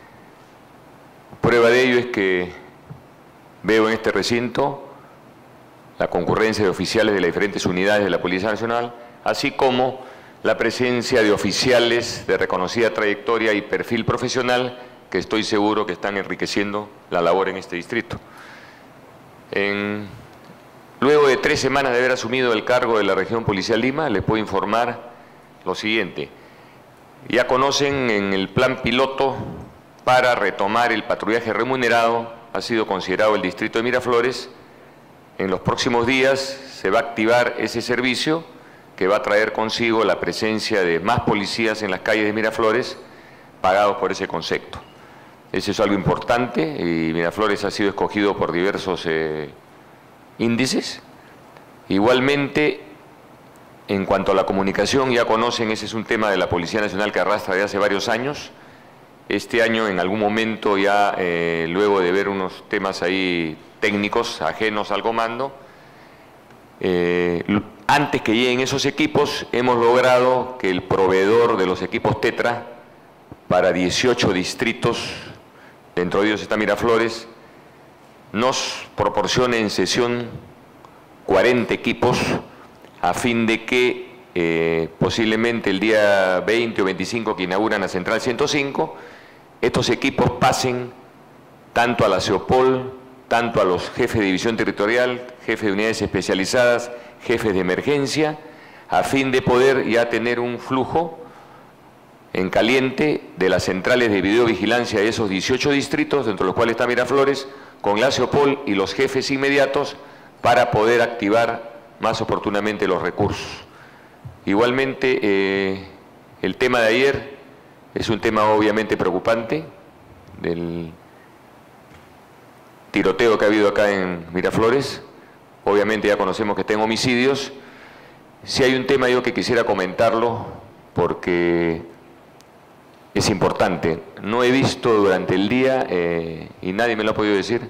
Prueba de ello es que veo en este recinto la concurrencia de oficiales de las diferentes unidades de la Policía Nacional, así como la presencia de oficiales de reconocida trayectoria y perfil profesional que estoy seguro que están enriqueciendo la labor en este distrito. En, luego de tres semanas de haber asumido el cargo de la Región Policial Lima, les puedo informar lo siguiente. Ya conocen en el plan piloto para retomar el patrullaje remunerado, ha sido considerado el distrito de Miraflores. En los próximos días se va a activar ese servicio que va a traer consigo la presencia de más policías en las calles de Miraflores pagados por ese concepto. Eso es algo importante y Miraflores ha sido escogido por diversos eh, índices. Igualmente, en cuanto a la comunicación, ya conocen, ese es un tema de la Policía Nacional que arrastra de hace varios años. Este año, en algún momento, ya eh, luego de ver unos temas ahí técnicos ajenos al comando, eh, antes que lleguen esos equipos, hemos logrado que el proveedor de los equipos Tetra para dieciocho distritos, dentro de ellos está Miraflores, nos proporcione en sesión cuarenta equipos a fin de que eh, posiblemente el día veinte o veinticinco que inauguran la Central ciento cinco, estos equipos pasen tanto a la CEOPOL, tanto a los jefes de división territorial, jefes de unidades especializadas, jefes de emergencia, a fin de poder ya tener un flujo en caliente de las centrales de videovigilancia de esos dieciocho distritos, dentro de los cuales está Miraflores, con la CEOPOL y los jefes inmediatos para poder activar más oportunamente los recursos. Igualmente, eh, el tema de ayer es un tema obviamente preocupante, del tiroteo que ha habido acá en Miraflores. Obviamente ya conocemos que está en homicidios sí hay un tema yo que quisiera comentarlo porque es importante. No he visto durante el día, eh, y nadie me lo ha podido decir,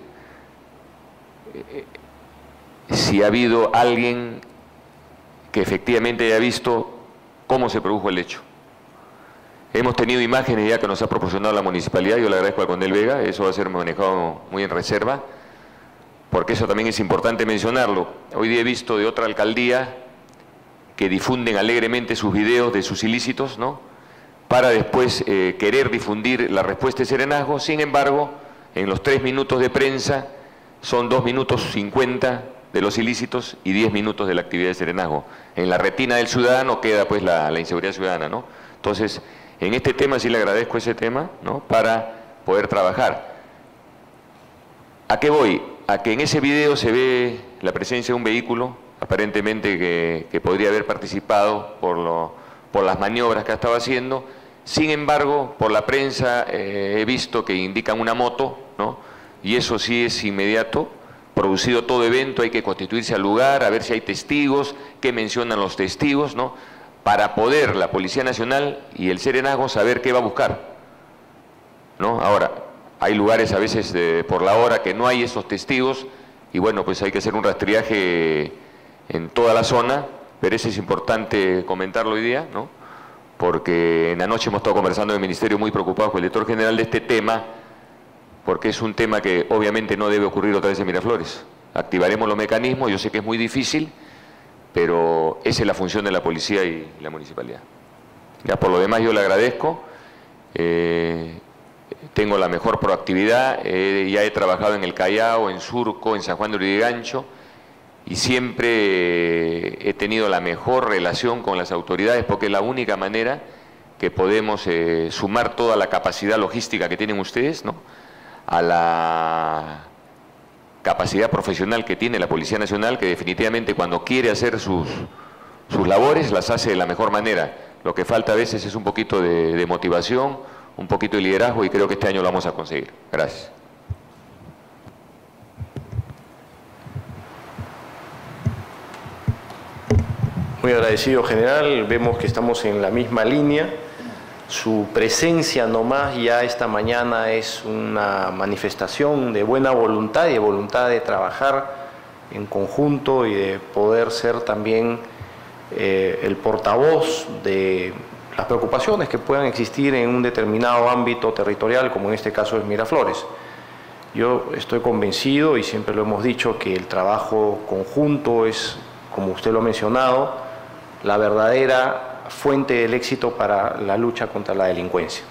eh, si ha habido alguien que efectivamente haya visto cómo se produjo el hecho. Hemos tenido imágenes ya que nos ha proporcionado la municipalidad, yo le agradezco al Coronel Vega, eso va a ser manejado muy en reserva, porque eso también es importante mencionarlo. Hoy día he visto de otra alcaldía que difunden alegremente sus videos de sus ilícitos, ¿no?, para después eh, querer difundir la respuesta de serenazgo. Sin embargo, en los tres minutos de prensa son dos minutos cincuenta de los ilícitos y diez minutos de la actividad de serenazgo. En la retina del ciudadano queda pues la, la inseguridad ciudadana, ¿no? Entonces, en este tema sí le agradezco ese tema, ¿no?, para poder trabajar. ¿A qué voy? A que en ese video se ve la presencia de un vehículo, aparentemente que, que podría haber participado por, lo, por las maniobras que ha estado haciendo. Sin embargo, por la prensa eh, he visto que indican una moto, ¿no?, y eso sí es inmediato. Producido todo evento, hay que constituirse al lugar, a ver si hay testigos, qué mencionan los testigos, ¿no?, para poder la Policía Nacional y el serenazgo saber qué va a buscar, ¿no? Ahora, hay lugares a veces de, por la hora que no hay esos testigos y bueno, pues hay que hacer un rastreaje en toda la zona, pero eso es importante comentarlo hoy día, ¿no?, porque en la noche hemos estado conversando en el Ministerio muy preocupados con el director general de este tema, porque es un tema que obviamente no debe ocurrir otra vez en Miraflores. Activaremos los mecanismos, yo sé que es muy difícil, pero esa es la función de la policía y la municipalidad. Ya por lo demás yo le agradezco, eh, tengo la mejor proactividad, eh, ya he trabajado en el Callao, en Surco, en San Juan de Lurigancho, y siempre he tenido la mejor relación con las autoridades porque es la única manera que podemos eh, sumar toda la capacidad logística que tienen ustedes, ¿no?, a la capacidad profesional que tiene la Policía Nacional, que definitivamente cuando quiere hacer sus, sus labores las hace de la mejor manera. Lo que falta a veces es un poquito de, de motivación, un poquito de liderazgo y creo que este año lo vamos a conseguir. Gracias. Muy agradecido, general. Vemos que estamos en la misma línea. Su presencia nomás ya esta mañana es una manifestación de buena voluntad y de voluntad de trabajar en conjunto y de poder ser también eh, el portavoz de las preocupaciones que puedan existir en un determinado ámbito territorial, como en este caso es Miraflores. Yo estoy convencido, y siempre lo hemos dicho, que el trabajo conjunto es, como usted lo ha mencionado, la verdadera fuente del éxito para la lucha contra la delincuencia.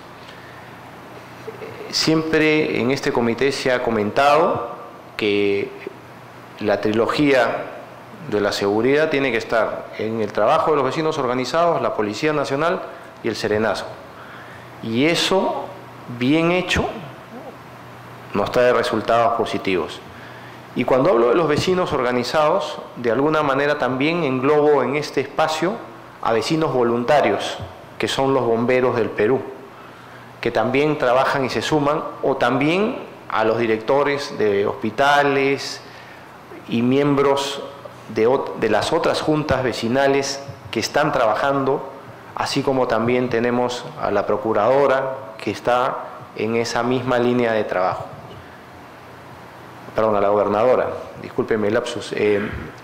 Siempre en este comité se ha comentado que la trilogía de la seguridad tiene que estar en el trabajo de los vecinos organizados, la Policía Nacional y el serenazgo. Y eso, bien hecho, nos trae resultados positivos. Y cuando hablo de los vecinos organizados, de alguna manera también englobo en este espacio a vecinos voluntarios, que son los bomberos del Perú, que también trabajan y se suman, o también a los directores de hospitales y miembros de, de las otras juntas vecinales que están trabajando, así como también tenemos a la procuradora que está en esa misma línea de trabajo. Perdón, a la gobernadora, discúlpeme el lapsus. Eh,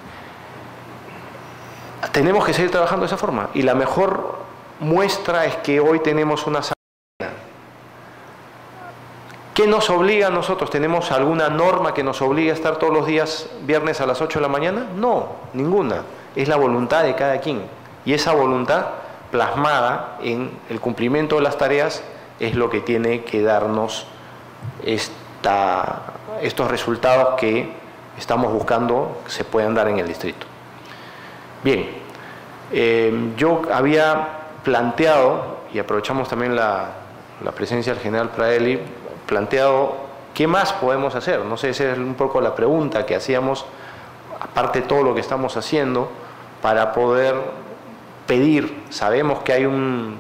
tenemos que seguir trabajando de esa forma y la mejor muestra es que hoy tenemos una sala. ¿Qué nos obliga a nosotros? ¿Tenemos alguna norma que nos obligue a estar todos los días viernes a las ocho de la mañana? No, ninguna. Es la voluntad de cada quien. Y esa voluntad plasmada en el cumplimiento de las tareas es lo que tiene que darnos esta, estos resultados que estamos buscando que se puedan dar en el distrito. Bien, eh, yo había planteado, y aprovechamos también la, la presencia del general Pradelli, planteado qué más podemos hacer. No sé, esa es un poco la pregunta que hacíamos, aparte de todo lo que estamos haciendo, para poder pedir. Sabemos que hay un,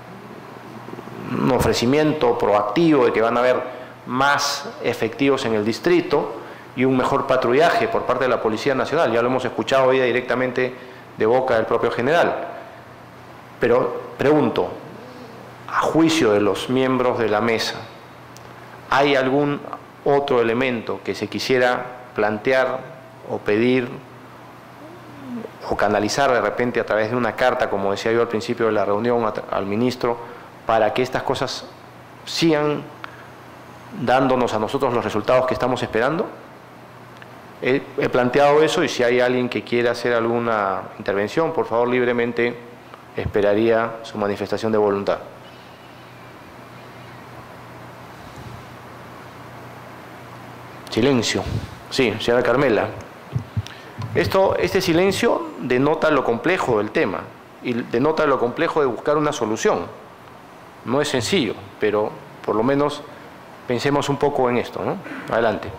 un ofrecimiento proactivo de que van a haber más efectivos en el distrito y un mejor patrullaje por parte de la Policía Nacional. Ya lo hemos escuchado hoy directamente de boca del propio general. Pero pregunto, a juicio de los miembros de la mesa, ¿hay algún otro elemento que se quisiera plantear o pedir o canalizar de repente a través de una carta, como decía yo al principio de la reunión, al ministro, para que estas cosas sigan dándonos a nosotros los resultados que estamos esperando? He, he planteado eso, y si hay alguien que quiera hacer alguna intervención, por favor, libremente esperaría su manifestación de voluntad. Silencio. Sí, señora Carmela. Esto, este silencio denota lo complejo del tema y denota lo complejo de buscar una solución. No es sencillo, pero por lo menos pensemos un poco en esto, ¿no? Adelante.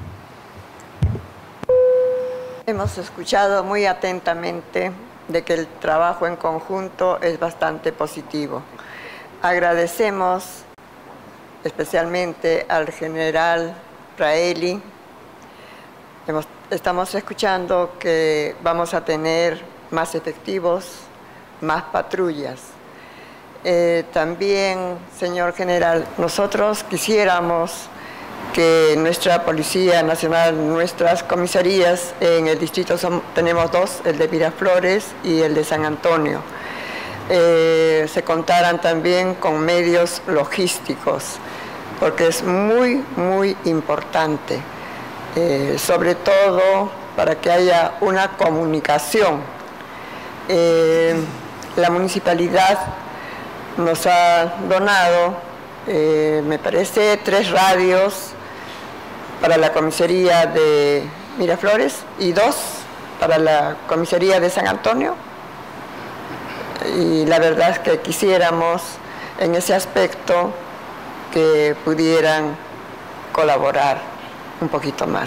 Hemos escuchado muy atentamente de que el trabajo en conjunto es bastante positivo. Agradecemos especialmente al general Praeli. Hemos, estamos escuchando que vamos a tener más efectivos, más patrullas. Eh, también, señor general, nosotros quisiéramos que nuestra Policía Nacional, nuestras comisarías en el distrito, son, tenemos dos, el de Miraflores y el de San Antonio, eh, se contaran también con medios logísticos, porque es muy, muy importante, eh, sobre todo para que haya una comunicación. Eh, la municipalidad nos ha donado, eh, me parece, tres radios para la comisaría de Miraflores y dos para la comisaría de San Antonio. Y la verdad es que quisiéramos en ese aspecto que pudieran colaborar un poquito más.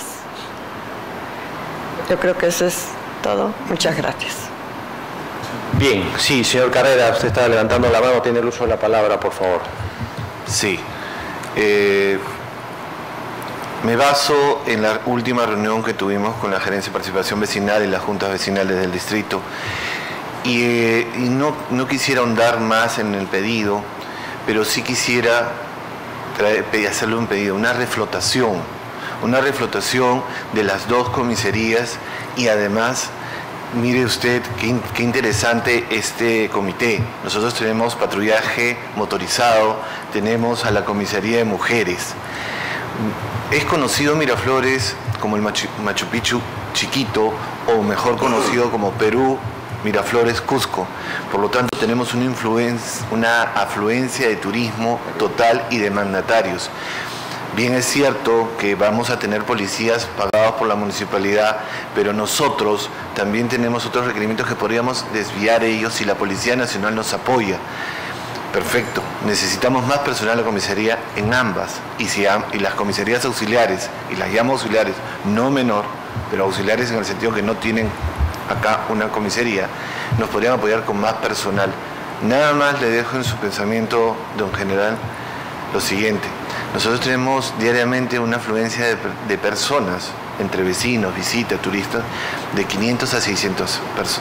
Yo creo que eso es todo. Muchas gracias. Bien, sí, señor Carrera, usted está levantando la mano, tiene el uso de la palabra, por favor. Sí. Eh, me baso en la última reunión que tuvimos con la Gerencia de Participación Vecinal y las juntas vecinales del distrito. Y, eh, y no, no quisiera ahondar más en el pedido, pero sí quisiera traer, hacerle un pedido, una reflotación, una reflotación de las dos comisarías y además, mire usted qué, qué interesante este comité. Nosotros tenemos patrullaje motorizado, tenemos a la comisaría de mujeres. Es conocido Miraflores como el Machu, Machu Picchu chiquito, o mejor conocido como Perú, Miraflores, Cusco. Por lo tanto, tenemos una, influencia, una afluencia de turismo total y de mandatarios. Bien es cierto que vamos a tener policías pagados por la municipalidad, pero nosotros también tenemos otros requerimientos que podríamos desviar ellos si la Policía Nacional nos apoya. Perfecto, necesitamos más personal en la comisaría en ambas, y, si, y las comisarías auxiliares, y las llamo auxiliares, no menor, pero auxiliares en el sentido que no tienen acá una comisaría, nos podrían apoyar con más personal. Nada más le dejo en su pensamiento, don general, lo siguiente. Nosotros tenemos diariamente una afluencia de, de personas, entre vecinos, visitas, turistas, de quinientas a seiscientas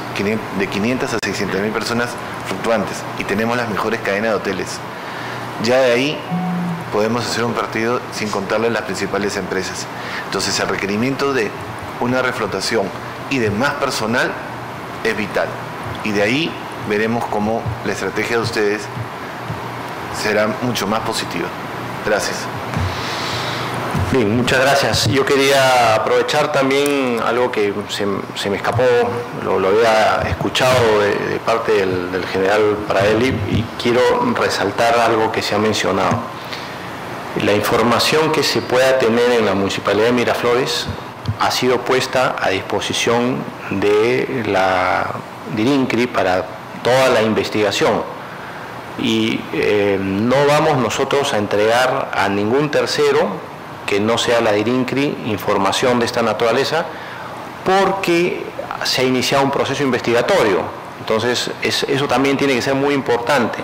mil personas fluctuantes, y tenemos las mejores cadenas de hoteles. Ya de ahí podemos hacer un partido sin contarle las principales empresas. Entonces el requerimiento de una reflotación y de más personal es vital, y de ahí veremos cómo la estrategia de ustedes será mucho más positiva. Gracias. Bien, muchas gracias. Yo quería aprovechar también algo que se, se me escapó, lo, lo había escuchado de, de parte del, del general Praeli, y quiero resaltar algo que se ha mencionado. La información que se pueda tener en la Municipalidad de Miraflores ha sido puesta a disposición de la DIRINCRI para toda la investigación. Y eh, no vamos nosotros a entregar a ningún tercero que no sea la DIRINCRI información de esta naturaleza, porque se ha iniciado un proceso investigatorio. Entonces es, eso también tiene que ser muy importante.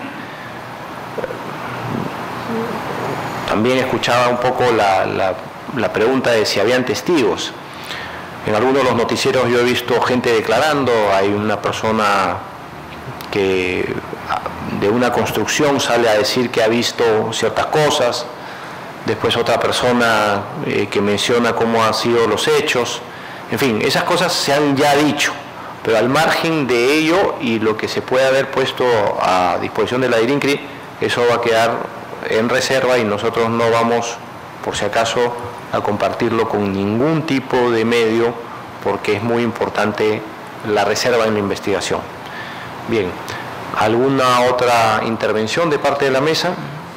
También escuchaba un poco la, la, la pregunta de si habían testigos. En algunos de los noticieros yo he visto gente declarando, hay una persona que de una construcción sale a decir que ha visto ciertas cosas, después otra persona eh, que menciona cómo han sido los hechos, en fin, esas cosas se han ya dicho, pero al margen de ello y lo que se puede haber puesto a disposición de la DIRINCRI, eso va a quedar en reserva y nosotros no vamos, por si acaso, a compartirlo con ningún tipo de medio, porque es muy importante la reserva en la investigación. Bien, ¿alguna otra intervención de parte de la mesa?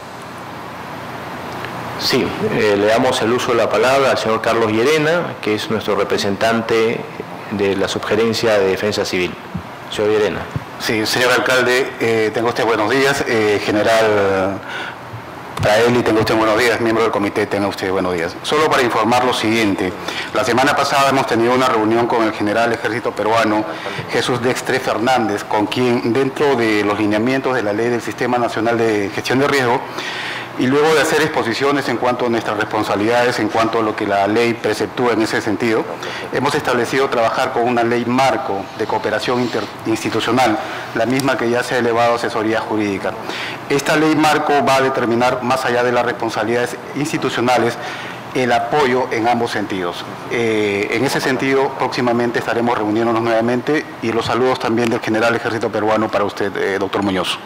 Sí, eh, le damos el uso de la palabra al señor Carlos Llerena, que es nuestro representante de la Subgerencia de Defensa Civil. Señor Llerena. Sí, señor alcalde, eh, tenga usted buenos días. Eh, general Praeli, tenga usted buenos días. Miembro del comité, tenga usted buenos días. Solo para informar lo siguiente. La semana pasada hemos tenido una reunión con el general del Ejército Peruano, Jesús Dextre Fernández, con quien, dentro de los lineamientos de la Ley del Sistema Nacional de Gestión de Riesgo, y luego de hacer exposiciones en cuanto a nuestras responsabilidades, en cuanto a lo que la ley preceptúa en ese sentido, hemos establecido trabajar con una ley marco de cooperación interinstitucional, la misma que ya se ha elevado a asesoría jurídica. Esta ley marco va a determinar, más allá de las responsabilidades institucionales, el apoyo en ambos sentidos. Eh, en ese sentido, próximamente estaremos reuniéndonos nuevamente, y los saludos también del general Ejército Peruano para usted, eh, doctor Muñoz.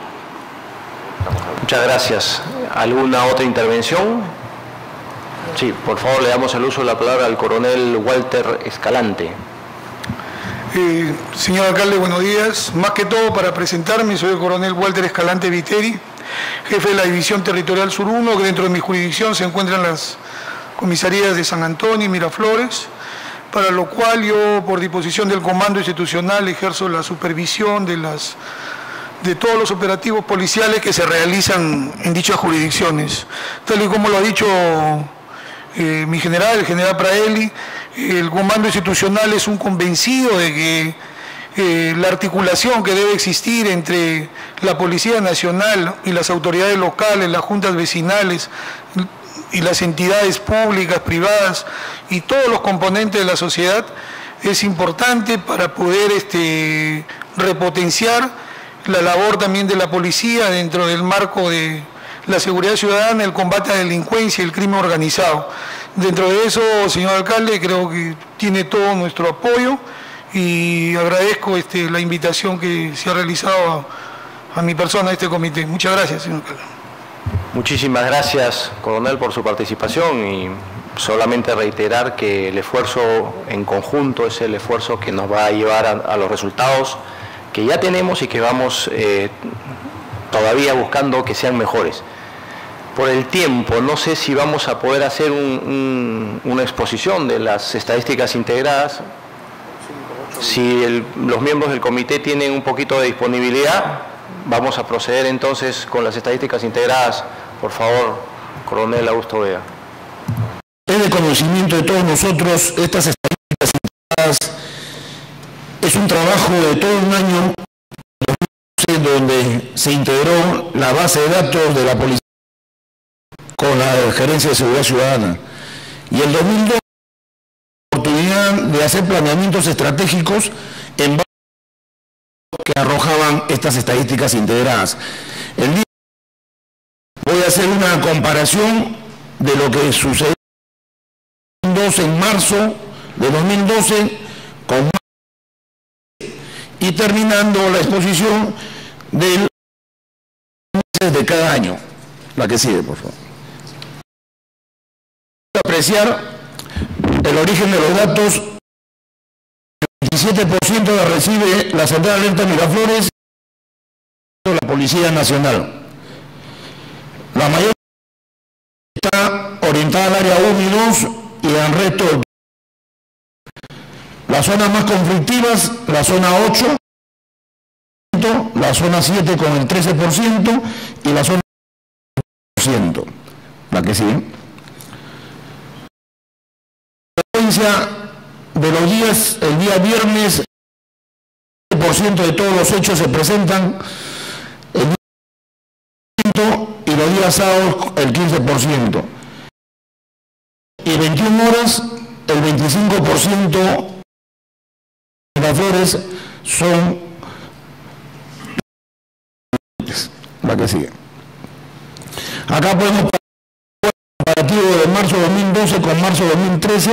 Muchas gracias. ¿Alguna otra intervención? Sí, por favor, le damos el uso de la palabra al coronel Walter Escalante. Eh, señor alcalde, buenos días. Más que todo, para presentarme, soy el coronel Walter Escalante Viteri, jefe de la División Territorial Sur uno, que dentro de mi jurisdicción se encuentran las comisarías de San Antonio y Miraflores, para lo cual yo, por disposición del Comando Institucional, ejerzo la supervisión de las de todos los operativos policiales que se realizan en dichas jurisdicciones. Tal y como lo ha dicho eh, mi general, el general Praeli, el Comando Institucional es un convencido de que eh, la articulación que debe existir entre la Policía Nacional y las autoridades locales, las juntas vecinales y las entidades públicas, privadas y todos los componentes de la sociedad es importante para poder este, repotenciar la labor también de la policía dentro del marco de la seguridad ciudadana, el combate a la delincuencia y el crimen organizado. Dentro de eso, señor alcalde, creo que tiene todo nuestro apoyo y agradezco este, la invitación que se ha realizado a, a mi persona a este comité. Muchas gracias, señor alcalde. Muchísimas gracias, coronel, por su participación, y solamente reiterar que el esfuerzo en conjunto es el esfuerzo que nos va a llevar a, a los resultados que ya tenemos y que vamos eh, todavía buscando que sean mejores. Por el tiempo, no sé si vamos a poder hacer un, un, una exposición de las estadísticas integradas. Si el, los miembros del comité tienen un poquito de disponibilidad, vamos a proceder entonces con las estadísticas integradas. Por favor, coronel Augusto Vega. Es de conocimiento de todos nosotros, estas estadísticas integradas es un trabajo de todo un año donde se integró la base de datos de la policía con la Gerencia de Seguridad Ciudadana. Y el dos mil dos la oportunidad de hacer planeamientos estratégicos en base a que arrojaban estas estadísticas integradas. El día voy a hacer una comparación de lo que sucedió en marzo de dos mil doce con y terminando la exposición del meses de cada año. La que sigue, por favor. Apreciar el origen de los datos. El veintisiete por ciento la recibe la Central Alerta Miraflores y la Policía Nacional. La mayor está orientada al área uno y dos y al resto del. Las zonas más conflictivas, la zona ocho, la zona siete con el trece por ciento y la zona por ciento. La que sigue. La frecuencia de los días, el día viernes, el por ciento de todos los hechos se presentan el diez por ciento y los días sábados el quince por ciento. Y veintiuna horas el veinticinco por ciento de las flores son la que sigue. Acá podemos ver el comparativo de marzo de dos mil doce con marzo de dos mil trece.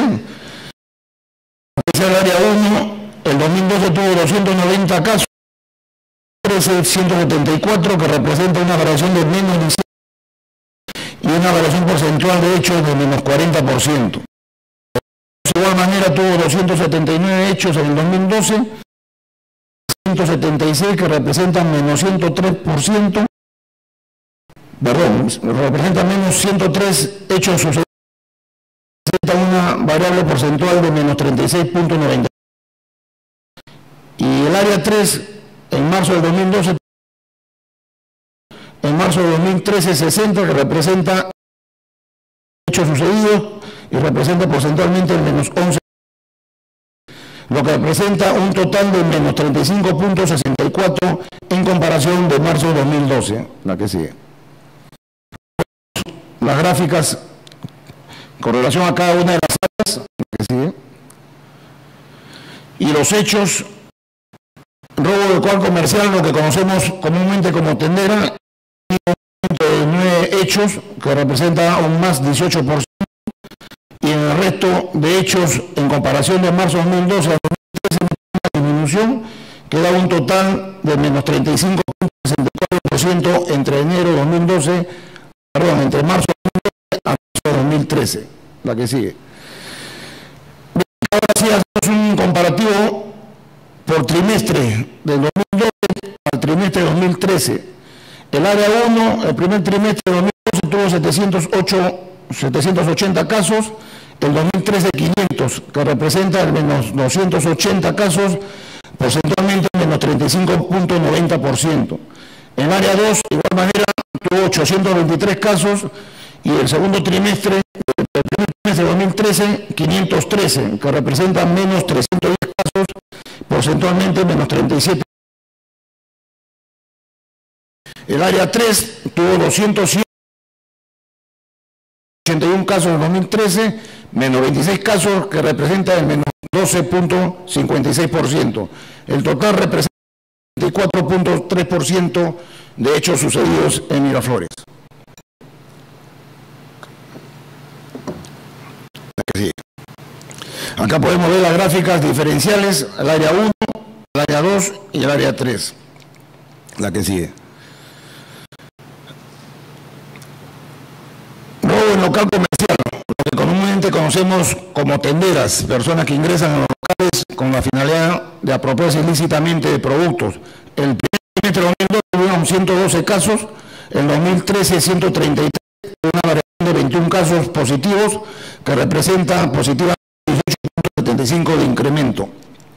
El área uno, el dos mil doce tuvo doscientos noventa casos, trece ciento setenta y cuatro, que representa una variación de menos de y una variación porcentual de hechos de menos cuarenta por ciento. De igual manera tuvo doscientos setenta y nueve hechos en el dos mil doce, ciento setenta y seis que representan menos ciento tres por ciento, perdón, representan menos ciento tres hechos sucedidos, representa una variable porcentual de menos treinta y seis punto noventa. Y el área tres, en marzo del dos mil doce, en marzo de dos mil trece, sesenta, que representa hechos sucedidos y representa porcentualmente el menos once, lo que representa un total de menos treinta y cinco punto sesenta y cuatro en comparación de marzo de dos mil doce, la que sigue. Las gráficas con relación a cada una de las áreas, la que sigue. Y los hechos, robo de local comercial, lo que conocemos comúnmente como tendera, de nueve hechos, que representa un más dieciocho por ciento, y en el resto de hechos, en comparación de marzo de dos mil doce a dos mil trece, una disminución que da un total de menos treinta y cinco punto sesenta y cuatro por ciento entre enero de dos mil doce, perdón, entre marzo de dos mil doce a marzo de dos mil trece, la que sigue. Ahora sí hacemos un comparativo por trimestre del dos mil doce al trimestre de dos mil trece. El área uno, el primer trimestre de dos mil doce tuvo setecientos ocho, setecientos ochenta casos, el dos mil trece quinientos, que representa el menos doscientos ochenta casos, porcentualmente el menos treinta y cinco punto noventa por ciento. El área dos, de igual manera, tuvo ochocientos veintitrés casos, y el segundo trimestre, el primer trimestre de dos mil trece, quinientos trece, que representa menos trescientos diez casos, porcentualmente menos treinta y siete. El área tres tuvo doscientos ochenta y uno casos en dos mil trece, menos veintiséis casos, que representa el menos doce punto cincuenta y seis por ciento. El total representa el veinticuatro punto tres por ciento de hechos sucedidos en Miraflores. Acá podemos ver las gráficas diferenciales, el área uno, el área dos y el área tres. La que sigue. Robo en local comercial, lo que comúnmente conocemos como tenderas, personas que ingresan a los locales con la finalidad de apropiarse ilícitamente de productos. El primer trimestre de dos mil doce tuvieron ciento doce casos, el dos mil trece ciento treinta y tres, una variación de veintiún casos positivos, que representa positivamente dieciocho punto setenta y cinco de incremento.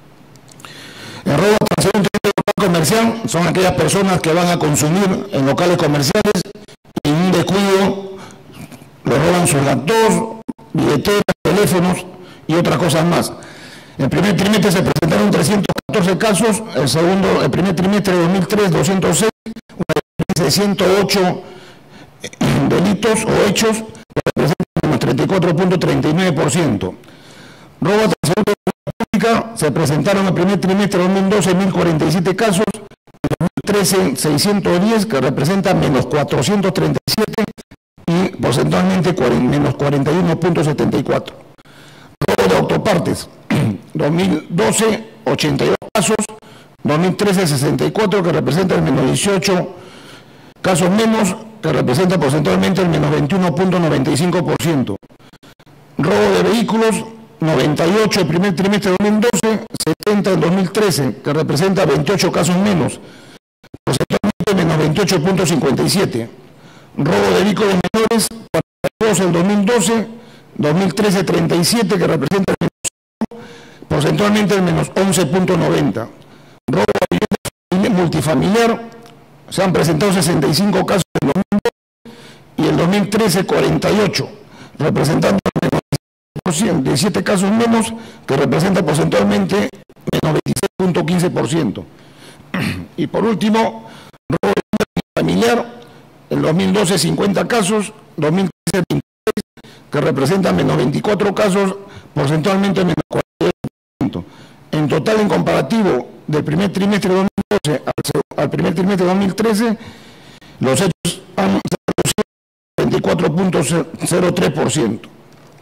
El robo transeúnte en local comercial son aquellas personas que van a consumir en locales comerciales y en un descuido le roban sus laptops, billeteras, teléfonos y otras cosas más. En el primer trimestre se presentaron trescientos catorce casos, el segundo, el primer trimestre de dos mil tres, doscientos seis, una diferencia de ciento ocho delitos o hechos que representan el treinta y cuatro punto treinta y nueve por ciento. Robo a transeúnte de la pública se presentaron en el primer trimestre de dos mil doce mil cuarenta y siete casos, en dos mil trece seiscientos diez, que representa menos cuatrocientos treinta y siete y porcentualmente menos cuarenta y uno punto setenta y cuatro. Robo de autopartes, dos mil doce ochenta y dos casos, dos mil trece sesenta y cuatro, que representa el menos dieciocho casos menos, que representa porcentualmente el menos veintiuno punto noventa y cinco por ciento. Robo de vehículos, noventa y ocho el primer trimestre de dos mil doce, setenta en dos mil trece, que representa veintiocho casos menos, porcentualmente menos veintiocho punto cincuenta y siete. Robo de vehículos menores, cuarenta y dos en dos mil doce, dos mil trece treinta y siete, que representa el menos, porcentualmente el menos once punto noventa. Robo de vivienda multifamiliar, se han presentado sesenta y cinco casos en dos mil doce y el dos mil trece cuarenta y ocho, representando el menos diecisiete casos menos, que representa porcentualmente menos veintiséis punto quince por ciento. Y por último, robo de vivienda familiar, en dos mil doce cincuenta casos, dos mil trece veintitrés, que representa menos veinticuatro casos, porcentualmente menos cuarenta y ocho por ciento. En total, en comparativo del primer trimestre de dos mil doce al, al primer trimestre de dos mil trece, los hechos han reducido veinticuatro punto cero tres por ciento.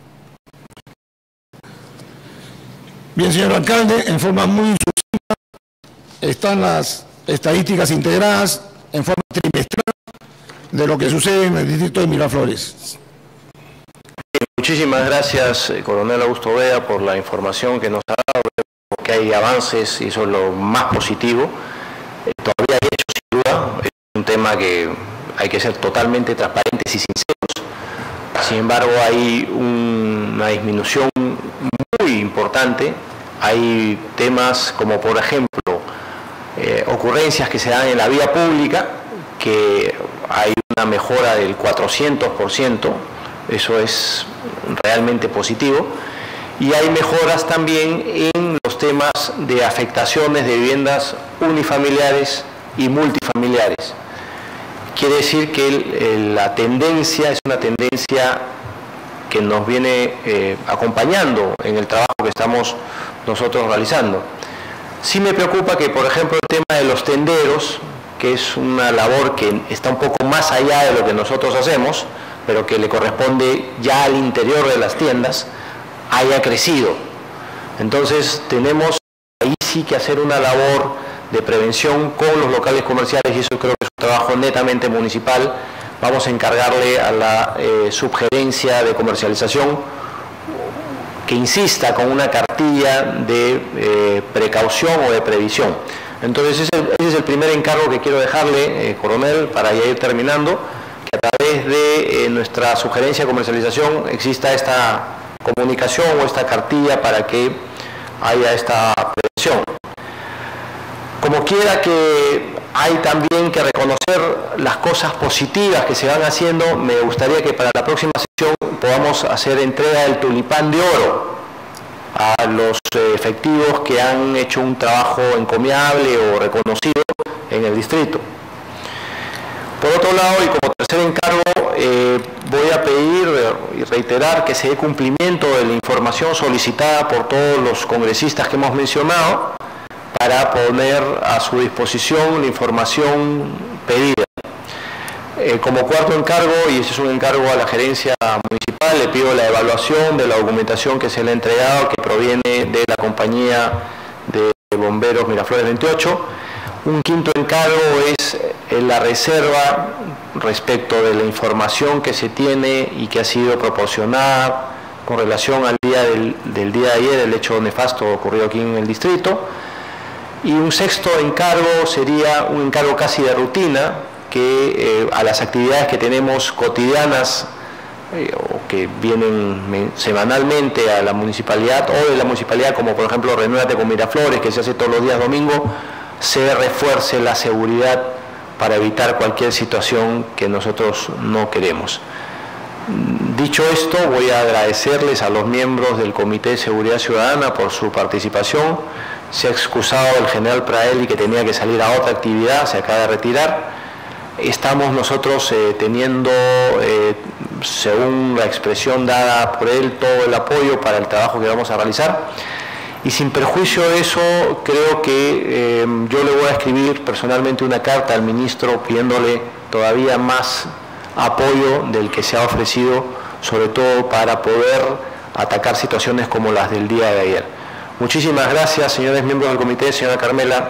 Bien, señor alcalde, en forma muy sucinta están las estadísticas integradas en forma trimestral de lo que sucede en el distrito de Miraflores. Muchísimas gracias, coronel Augusto Vea, por la información que nos ha dado, porque hay avances y eso es lo más positivo. Eh, todavía hay hechos, sin duda, es un tema que hay que ser totalmente transparentes y sinceros. Sin embargo, hay un, una disminución muy importante. Hay temas como, por ejemplo, eh, ocurrencias que se dan en la vía pública, que hay una mejora del cuatrocientos por ciento, eso es realmente positivo, y hay mejoras también en los temas de afectaciones de viviendas unifamiliares y multifamiliares. Quiere decir que el, el, la tendencia es una tendencia que nos viene eh, acompañando en el trabajo que estamos nosotros realizando. Sí me preocupa que, por ejemplo, el tema de los tenderos, que es una labor que está un poco más allá de lo que nosotros hacemos, pero que le corresponde ya al interior de las tiendas, haya crecido. Entonces tenemos ahí sí que hacer una labor de prevención con los locales comerciales, y eso creo que es un trabajo netamente municipal. Vamos a encargarle a la eh, subgerencia de comercialización que insista con una cartilla de eh, precaución o de previsión. Entonces ese, ese es el primer encargo que quiero dejarle, eh, coronel, para ya ir terminando, que a través de eh, nuestra sugerencia de comercialización exista esta comunicación o esta cartilla para que haya esta prevención. Como quiera que hay también que reconocer las cosas positivas que se van haciendo, me gustaría que para la próxima sesión podamos hacer entrega del tulipán de oro a los eh, efectivos que han hecho un trabajo encomiable o reconocido en el distrito. Por otro lado, y como tercer encargo, eh, voy a pedir y reiterar que se dé cumplimiento de la información solicitada por todos los congresistas que hemos mencionado para poner a su disposición la información pedida. Eh, como cuarto encargo, y ese es un encargo a la gerencia municipal, le pido la evaluación de la documentación que se le ha entregado, que proviene de la compañía de bomberos Miraflores veintiocho. Un quinto encargo es eh, la reserva respecto de la información que se tiene y que ha sido proporcionada con relación al día del, del día de ayer, el hecho nefasto ocurrido aquí en el distrito. Y un sexto encargo sería un encargo casi de rutina, que eh, a las actividades que tenemos cotidianas eh, o que vienen semanalmente a la municipalidad o de la municipalidad, como por ejemplo Renuévate con Miraflores, que se hace todos los días domingo, se refuerce la seguridad para evitar cualquier situación que nosotros no queremos. Dicho esto, voy a agradecerles a los miembros del Comité de Seguridad Ciudadana por su participación. Se ha excusado el general Praeli, que tenía que salir a otra actividad, se acaba de retirar. Estamos nosotros eh, teniendo, eh, según la expresión dada por él, todo el apoyo para el trabajo que vamos a realizar. Y sin perjuicio de eso, creo que eh, yo le voy a escribir personalmente una carta al ministro pidiéndole todavía más apoyo del que se ha ofrecido, sobre todo para poder atacar situaciones como las del día de ayer. Muchísimas gracias, señores miembros del comité. Señora Carmela.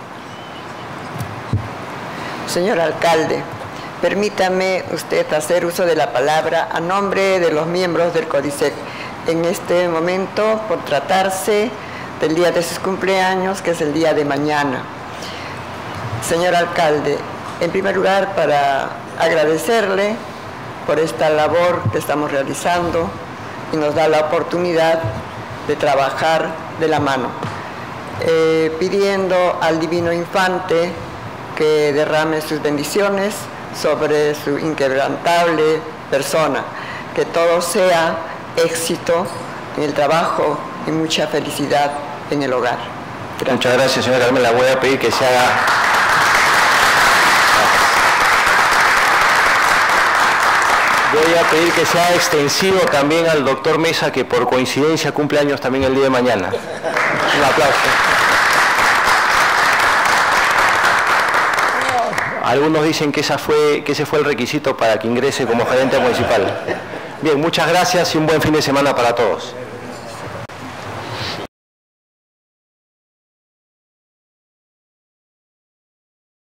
Señor alcalde, permítame usted hacer uso de la palabra a nombre de los miembros del CODISEC en este momento, por tratarse del día de sus cumpleaños, que es el día de mañana. Señor alcalde, en primer lugar, para agradecerle por esta labor que estamos realizando y nos da la oportunidad de trabajar de la mano, eh, pidiendo al Divino Infante que derrame sus bendiciones sobre su inquebrantable persona, que todo sea éxito en el trabajo y mucha felicidad en el hogar. Gracias. Muchas gracias, señora Carmela. Voy a pedir que se haga... Voy a pedir que sea extensivo también al doctor Mesa, que por coincidencia cumple años también el día de mañana. Un aplauso. Algunos dicen que, esa fue, que ese fue el requisito para que ingrese como gerente municipal. Bien, muchas gracias y un buen fin de semana para todos.